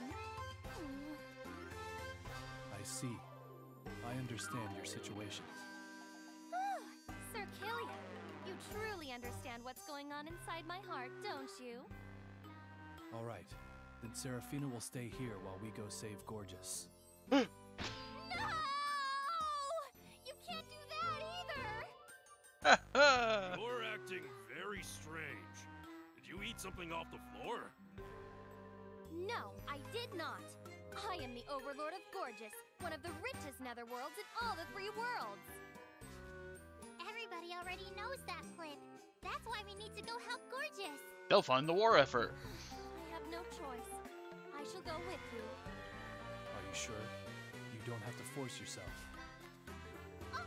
I see. I understand your situation. Sir Killias, you truly understand what's going on inside my heart, don't you? All right. Then Seraphina will stay here while we go save Gorgeous. No! You can't do that either! You're acting very strange. Did you eat something off the floor? No, I did not. I am the Overlord of Gorgeous, one of the richest netherworlds in all the 3 worlds. Everybody already knows that clip. That's why we need to go help Gorgeous. They'll fund the war effort. I have no choice. I shall go with you. Are you sure? You don't have to force yourself. I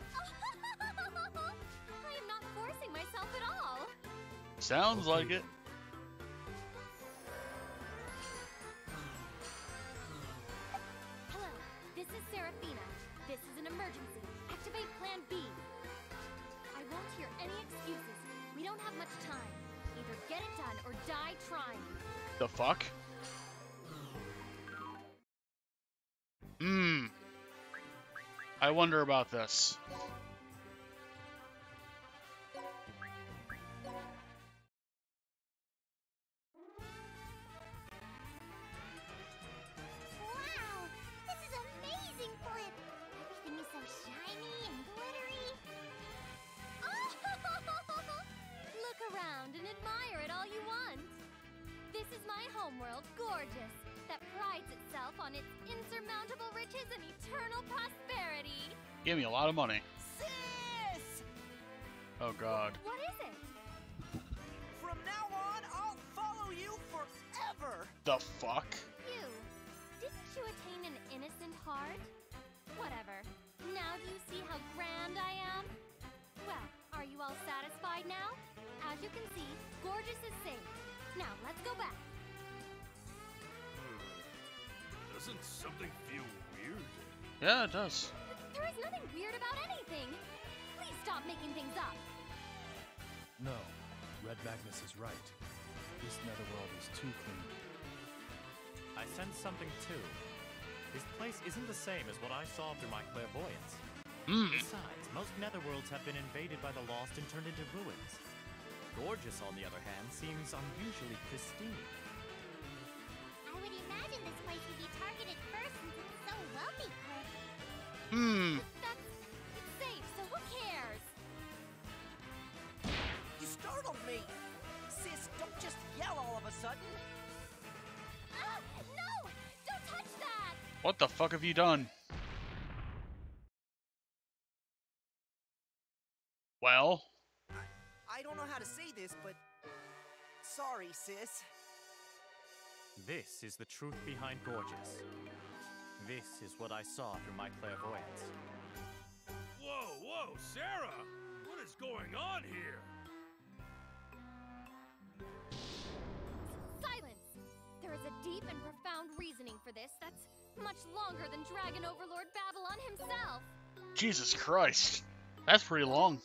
am not forcing myself at all. Sounds Okay. like it. Hello, this is Seraphina. This is an emergency. Activate Plan B. I won't hear any excuses. We don't have much time. Either get it done or die trying. The fuck? I wonder about this. Wow, this is amazing clip. Everything is so shiny and glittery. Look around and admire it all you want. This is my homeworld, Gorgeous, that prides itself on its insurmountable riches and eternal prosperity. Give me a lot of money. Sis! Oh god. What is it? From now on, I'll follow you forever! The fuck? You. Didn't you attain an innocent heart? Whatever. Now do you see how grand I am? Well, are you all satisfied now? As you can see, Gorgeous is safe. Now, let's go back. Doesn't something feel weird? Yeah, it does. There is nothing weird about anything. Please stop making things up. No, Red Magnus is right. This netherworld is too clean. I sense something too. This place isn't the same as what I saw through my clairvoyance. Besides, most netherworlds have been invaded by the lost and turned into ruins. Gorgeous, on the other hand, seems unusually pristine. I would imagine this place would be targeted first since it's so wealthy, Cliff. It's safe, so who cares? You startled me! Sis, don't just yell all of a sudden! Ah, no! Don't touch that! What the fuck have you done? Well? I don't know how to say this, but... Sorry, sis. This is the truth behind Gorgeous. This is what I saw through my clairvoyance. Whoa, Sarah! What is going on here? Silence! There is a deep and profound reasoning for this that's much longer than Dragon Overlord Babylon himself. Jesus Christ. That's pretty long.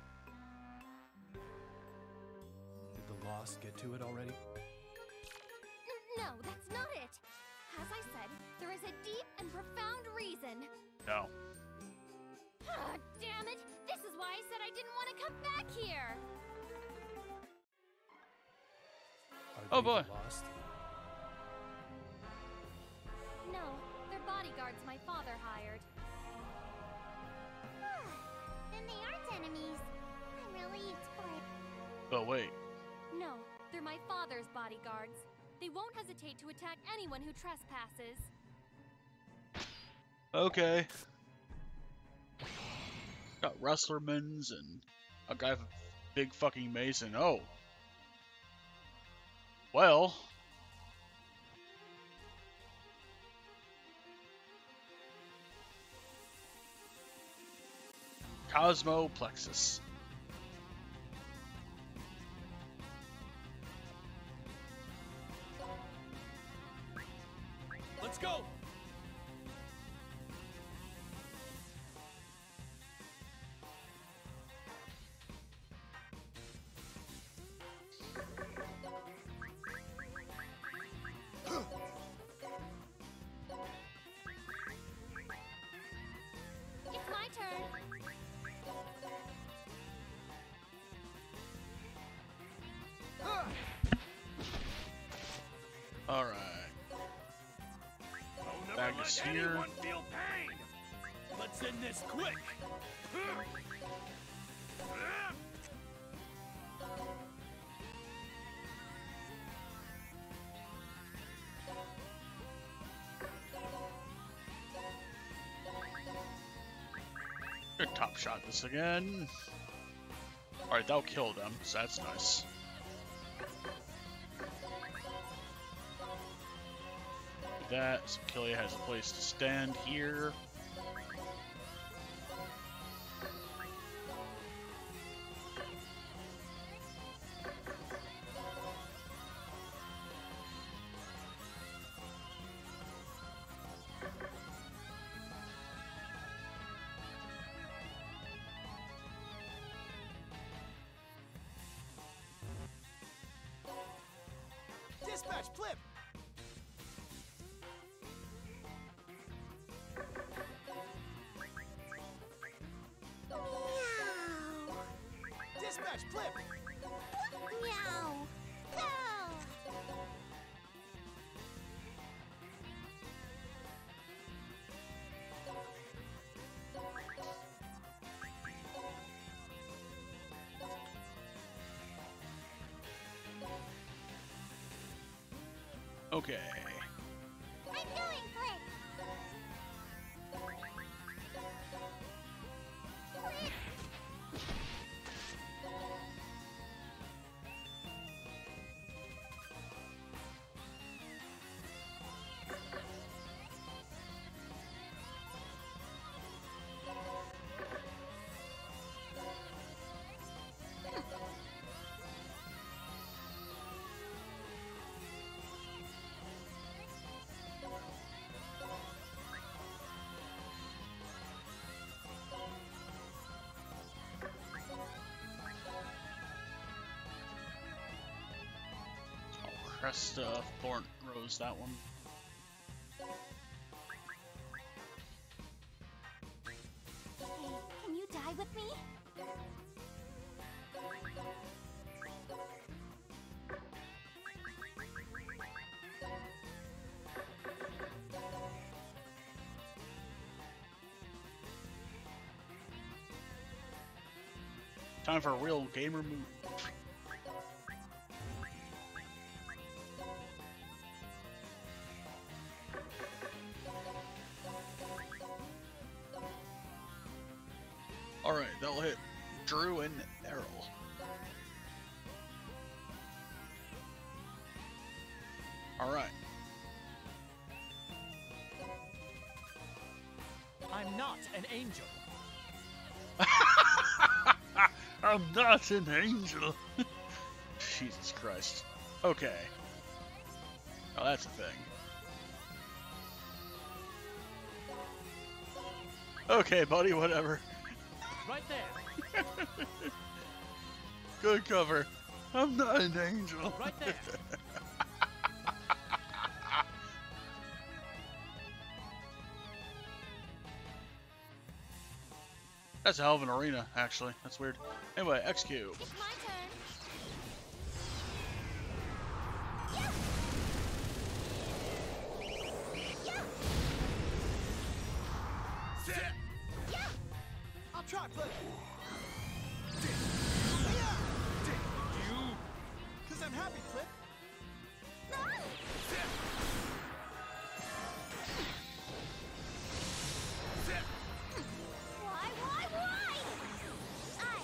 Did the Lost get to it already? No, that's not it. As I said, there is a deep and profound reason. No. Ah, damn it! This is why I said I didn't want to come back here! Are Oh, boy. the Lost? No, they're bodyguards my father hired. Then they aren't enemies. I'm relieved, Cliff. Oh, wait. No, they're my father's bodyguards. They won't hesitate to attack anyone who trespasses. Okay. Got wrestlermans and a guy with a big fucking mace and oh. Well. Cosmoplexus. Let's go! this here. Anyone feel pain? Let's end this quick! Good top shot this again. Alright, that'll kill them, so that's nice. Do that, so Killias has a place to stand here. Dispatch, Flip! Dispatch, Flip! Meow! Go! Okay. I'm going, Flip! Flip! Cresta, Thorn Rose, that one. Hey, can you die with me? Time for a real gamer move. Alright, that'll hit Drew and Errol. Alright. I'm not an angel. I'm not an angel. Jesus Christ. Okay. Oh, that's a thing. Okay, buddy, whatever. Right there. Good cover. I'm not an angel. Right there. That's a hell of an arena, actually. That's weird. Anyway, XQ. It's my turn. I'll try, Flip! Cause I'm happy, Flip! Why? I...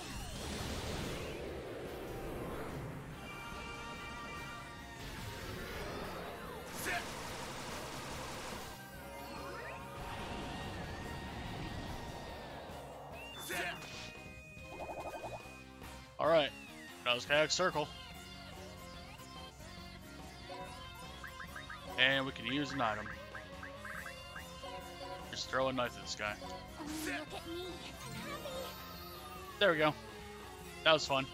Alright. That was Kayak Circle. And we can use an item. Just throw a knife at this guy. Look at me. I'm happy. There we go. That was fun.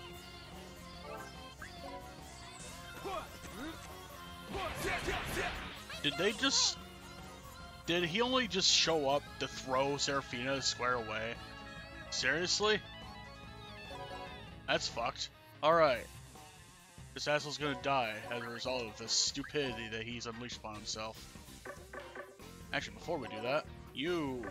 Did they just... Did he only just show up to throw Seraphina square away? Seriously? That's fucked. Alright. This asshole's gonna die as a result of the stupidity that he's unleashed upon himself. Actually, before we do that, you.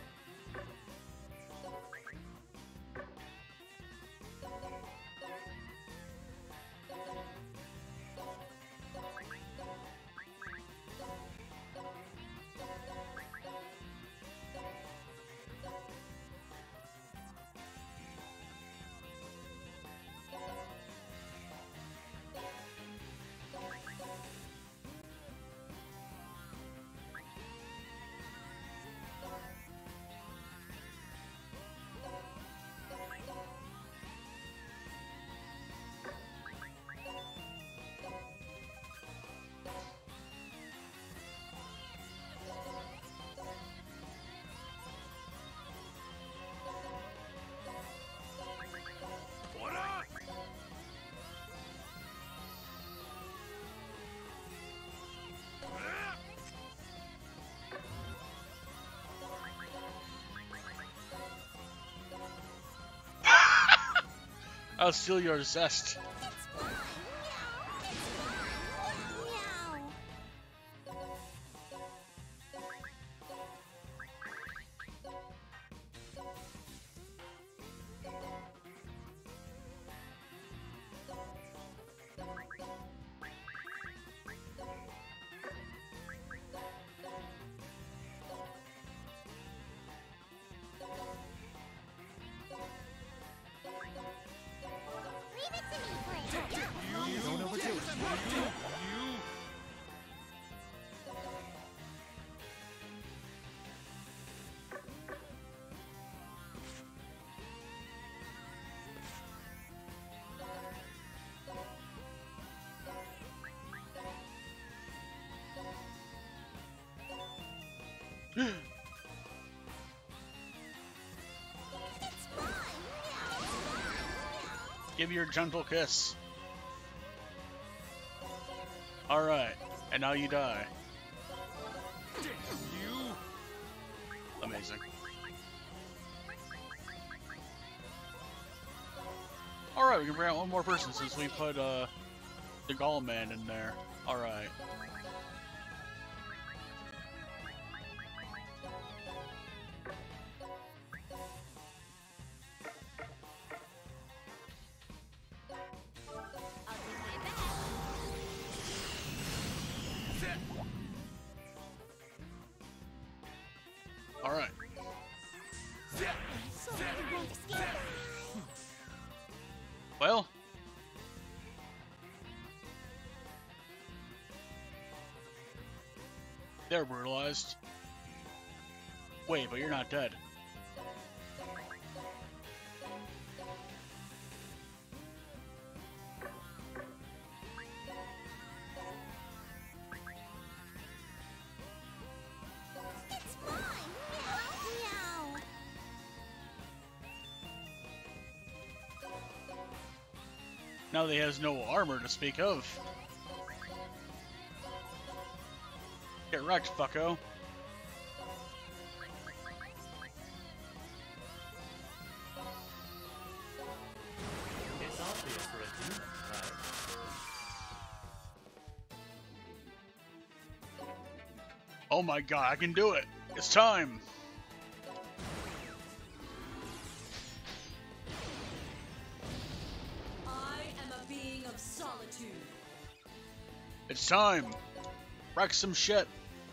What up? I'll steal your zest. It's fine. Meow. It's fine. Meow. Leave it to me, Flame. Don't overdo it. It's fine. Meow. It's fine. Give me your gentle kiss. Alright, and now you die. Amazing. Alright, we can bring out one more person since we put the Golem Man in there. Alright. I'll do my best. Alright. So I won't escape. Well. They're brutalized. Wait, but you're not dead. It's fine. Meow. Meow. Now that he has no armor to speak of. Get wrecked, fucko. It's obvious for a demon, right? Oh my god, I can do it! It's time! I am a being of solitude. It's time! Wreck some shit!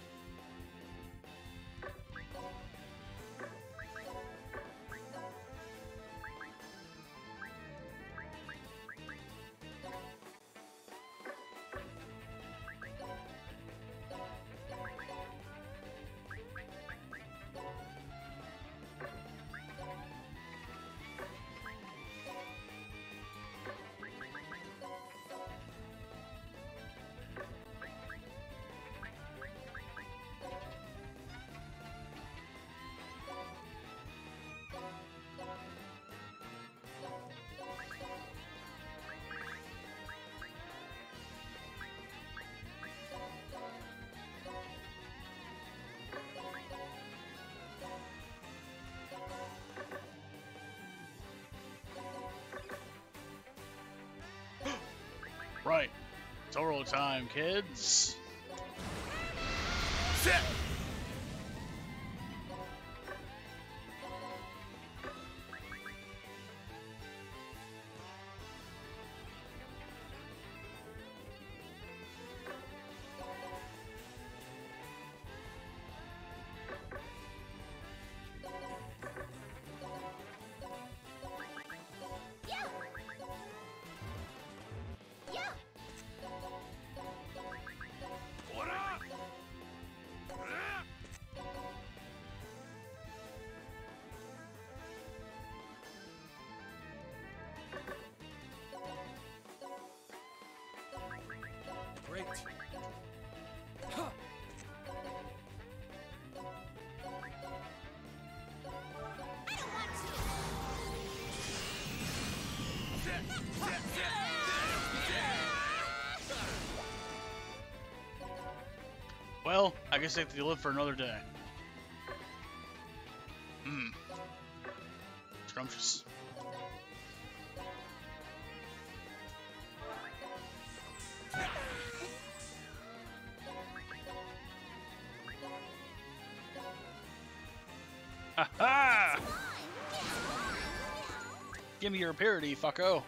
Right. It's oral time, kids. guess they have to live for another day. Mmm. Scrumptious. Ha ha! Give me your parody, fucko.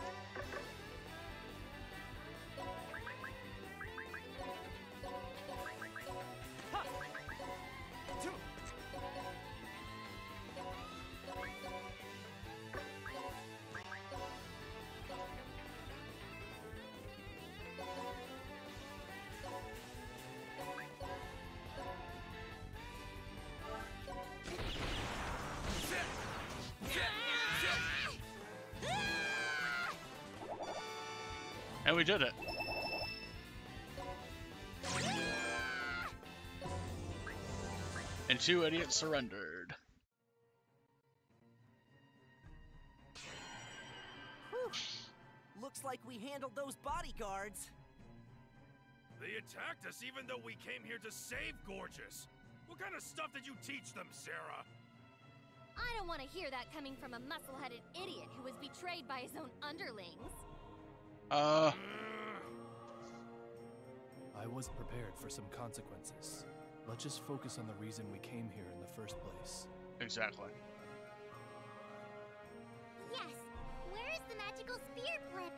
And we did it. And 2 idiots surrendered. Whew. Looks like we handled those bodyguards. They attacked us even though we came here to save Gorgeous. What kind of stuff did you teach them, Sarah? I don't want to hear that coming from a muscle-headed idiot who was betrayed by his own underlings. I was prepared for some consequences. Let's just focus on the reason we came here in the first place. Exactly. Yes. Where is the magical spear clip?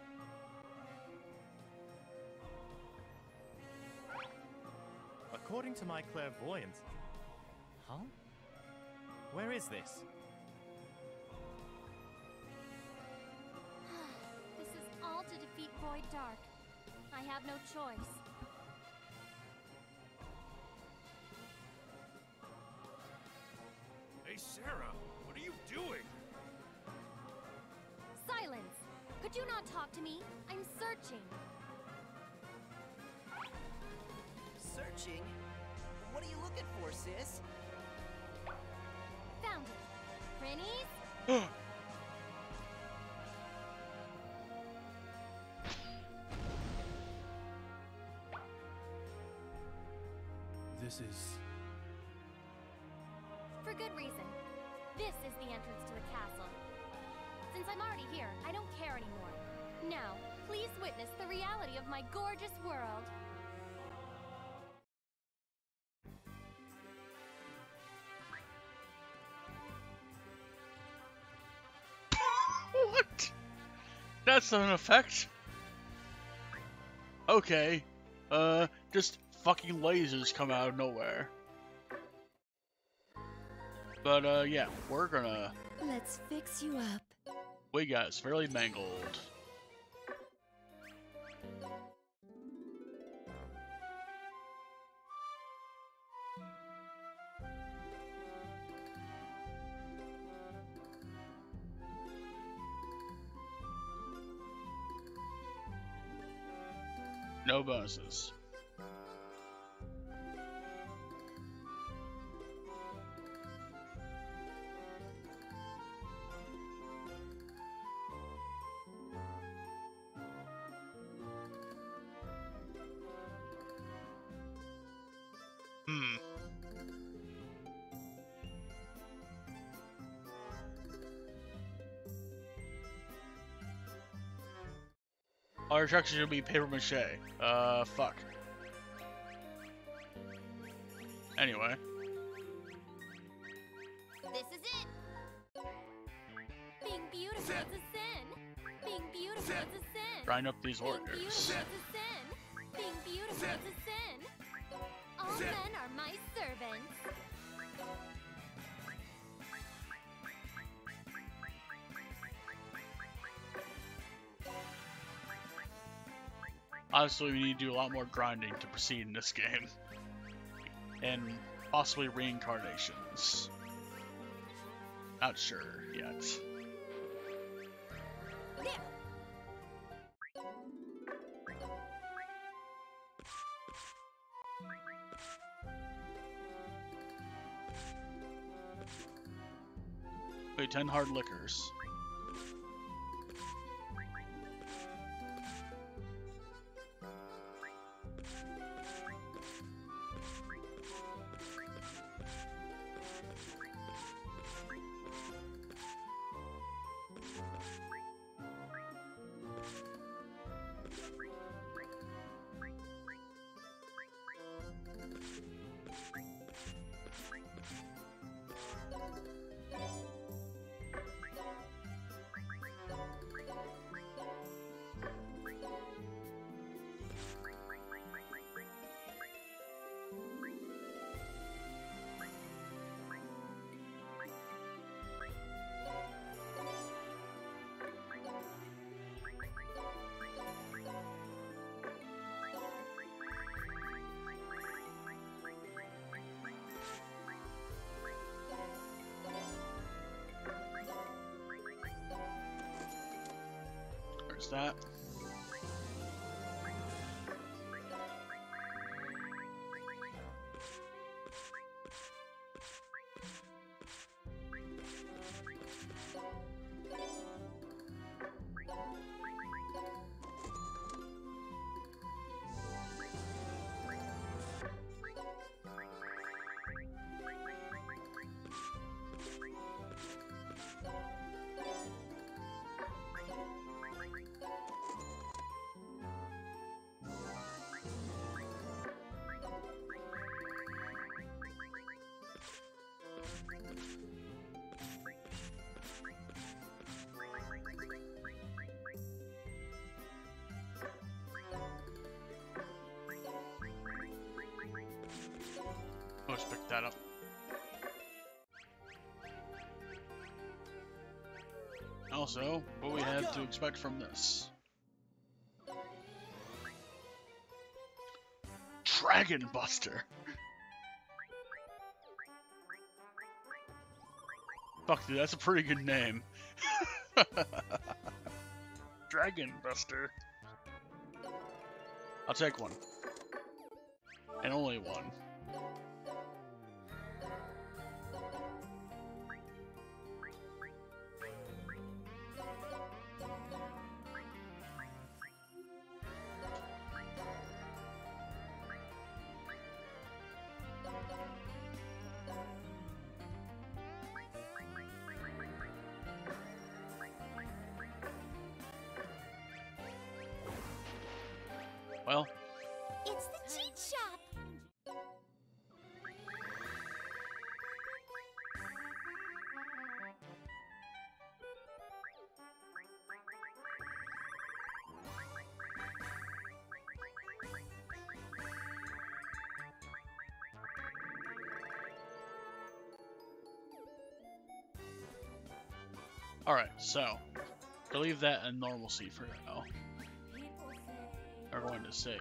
According to my clairvoyance... Huh? Where is this? This is all to defeat Void Dark. I have no choice. Hey, Sarah, what are you doing? Silence! Could you not talk to me? I'm searching. Searching? What are you looking for, sis? Found it. Prinnies? This is... For good reason. This is the entrance to the castle. Since I'm already here, I don't care anymore. Now, please witness the reality of my gorgeous world. What? That's an effect? Okay. Just fucking lasers come out of nowhere. But, yeah, we're gonna... Let's fix you up. We got severely mangled. No bonuses. Our attraction should be paper mache. Fuck. Anyway. This is it! Being beautiful is a sin! Being beautiful is a sin! Grind up these Being orders. beautiful is a sin! Being beautiful is a sin! All men are my servants! Honestly, we need to do a lot more grinding to proceed in this game. And possibly reincarnations. Not sure yet. Wait, 10 hard liquors. There's that. Let's pick that up. Also, what we have to expect from this. Dragon Buster! Fuck dude, that's a pretty good name. Dragon Buster. I'll take one. And only one. Well, It's the cheat shop! alright, so, to leave that in normalcy for now, we're going to save.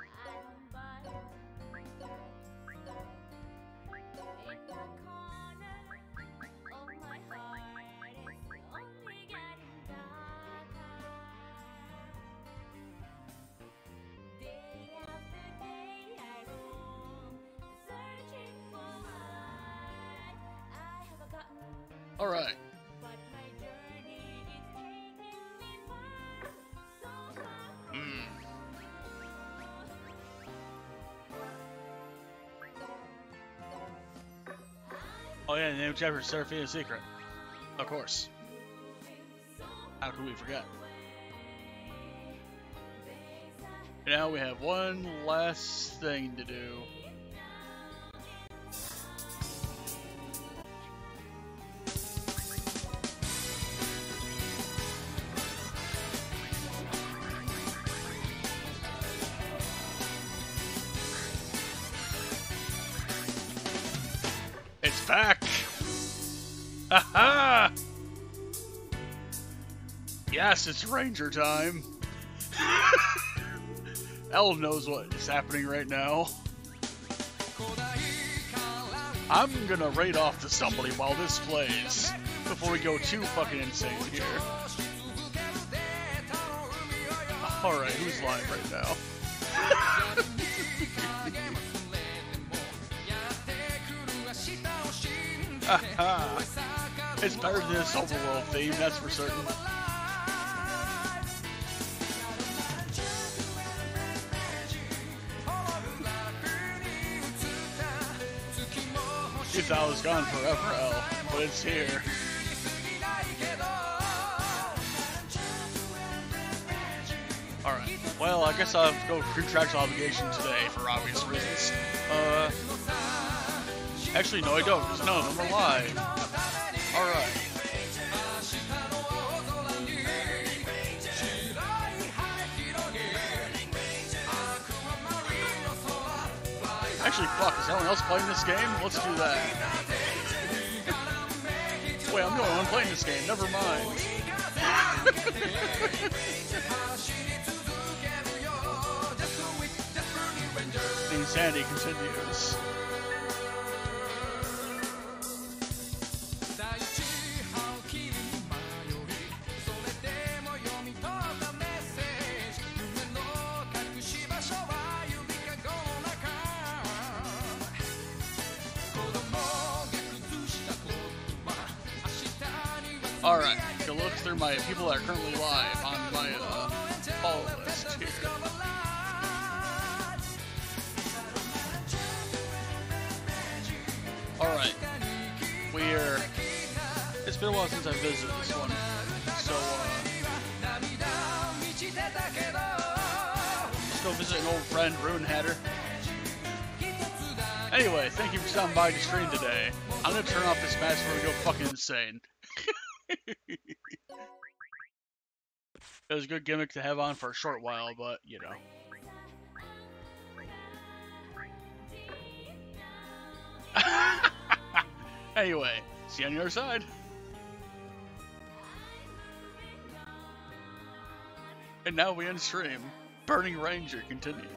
Alright. Oh yeah, the name of the chapter is Seraphine's Secret. Of course. How could we forget? And now we have one last thing to do. It's back! Haha! Yes, it's Ranger time! Elle knows what is happening right now. I'm gonna raid off to somebody while this plays, before we go too fucking insane here. Alright, who's live right now? It's better than this overworld theme, that's for certain. You thought it was gone forever, Elle, but it's here. Alright, well, I guess I'll have to go contractual obligation today for obvious reasons. Actually, no, I don't, because none of them are live. Fuck, is anyone else playing this game? Let's do that. Wait, I'm the only one playing this game. Never mind. The insanity continues. Alright, to look through my people that are currently live on my follow list here. Alright, it's been a while since I visited this one, so let's go visit an old friend, Rune Hatter. Anyway, thank you for stopping by to stream today. I'm gonna turn off this match before we go fucking insane. It was a good gimmick to have on for a short while, but, you know. Anyway, see you on the other side. And now we end stream. Burning Ranger continues.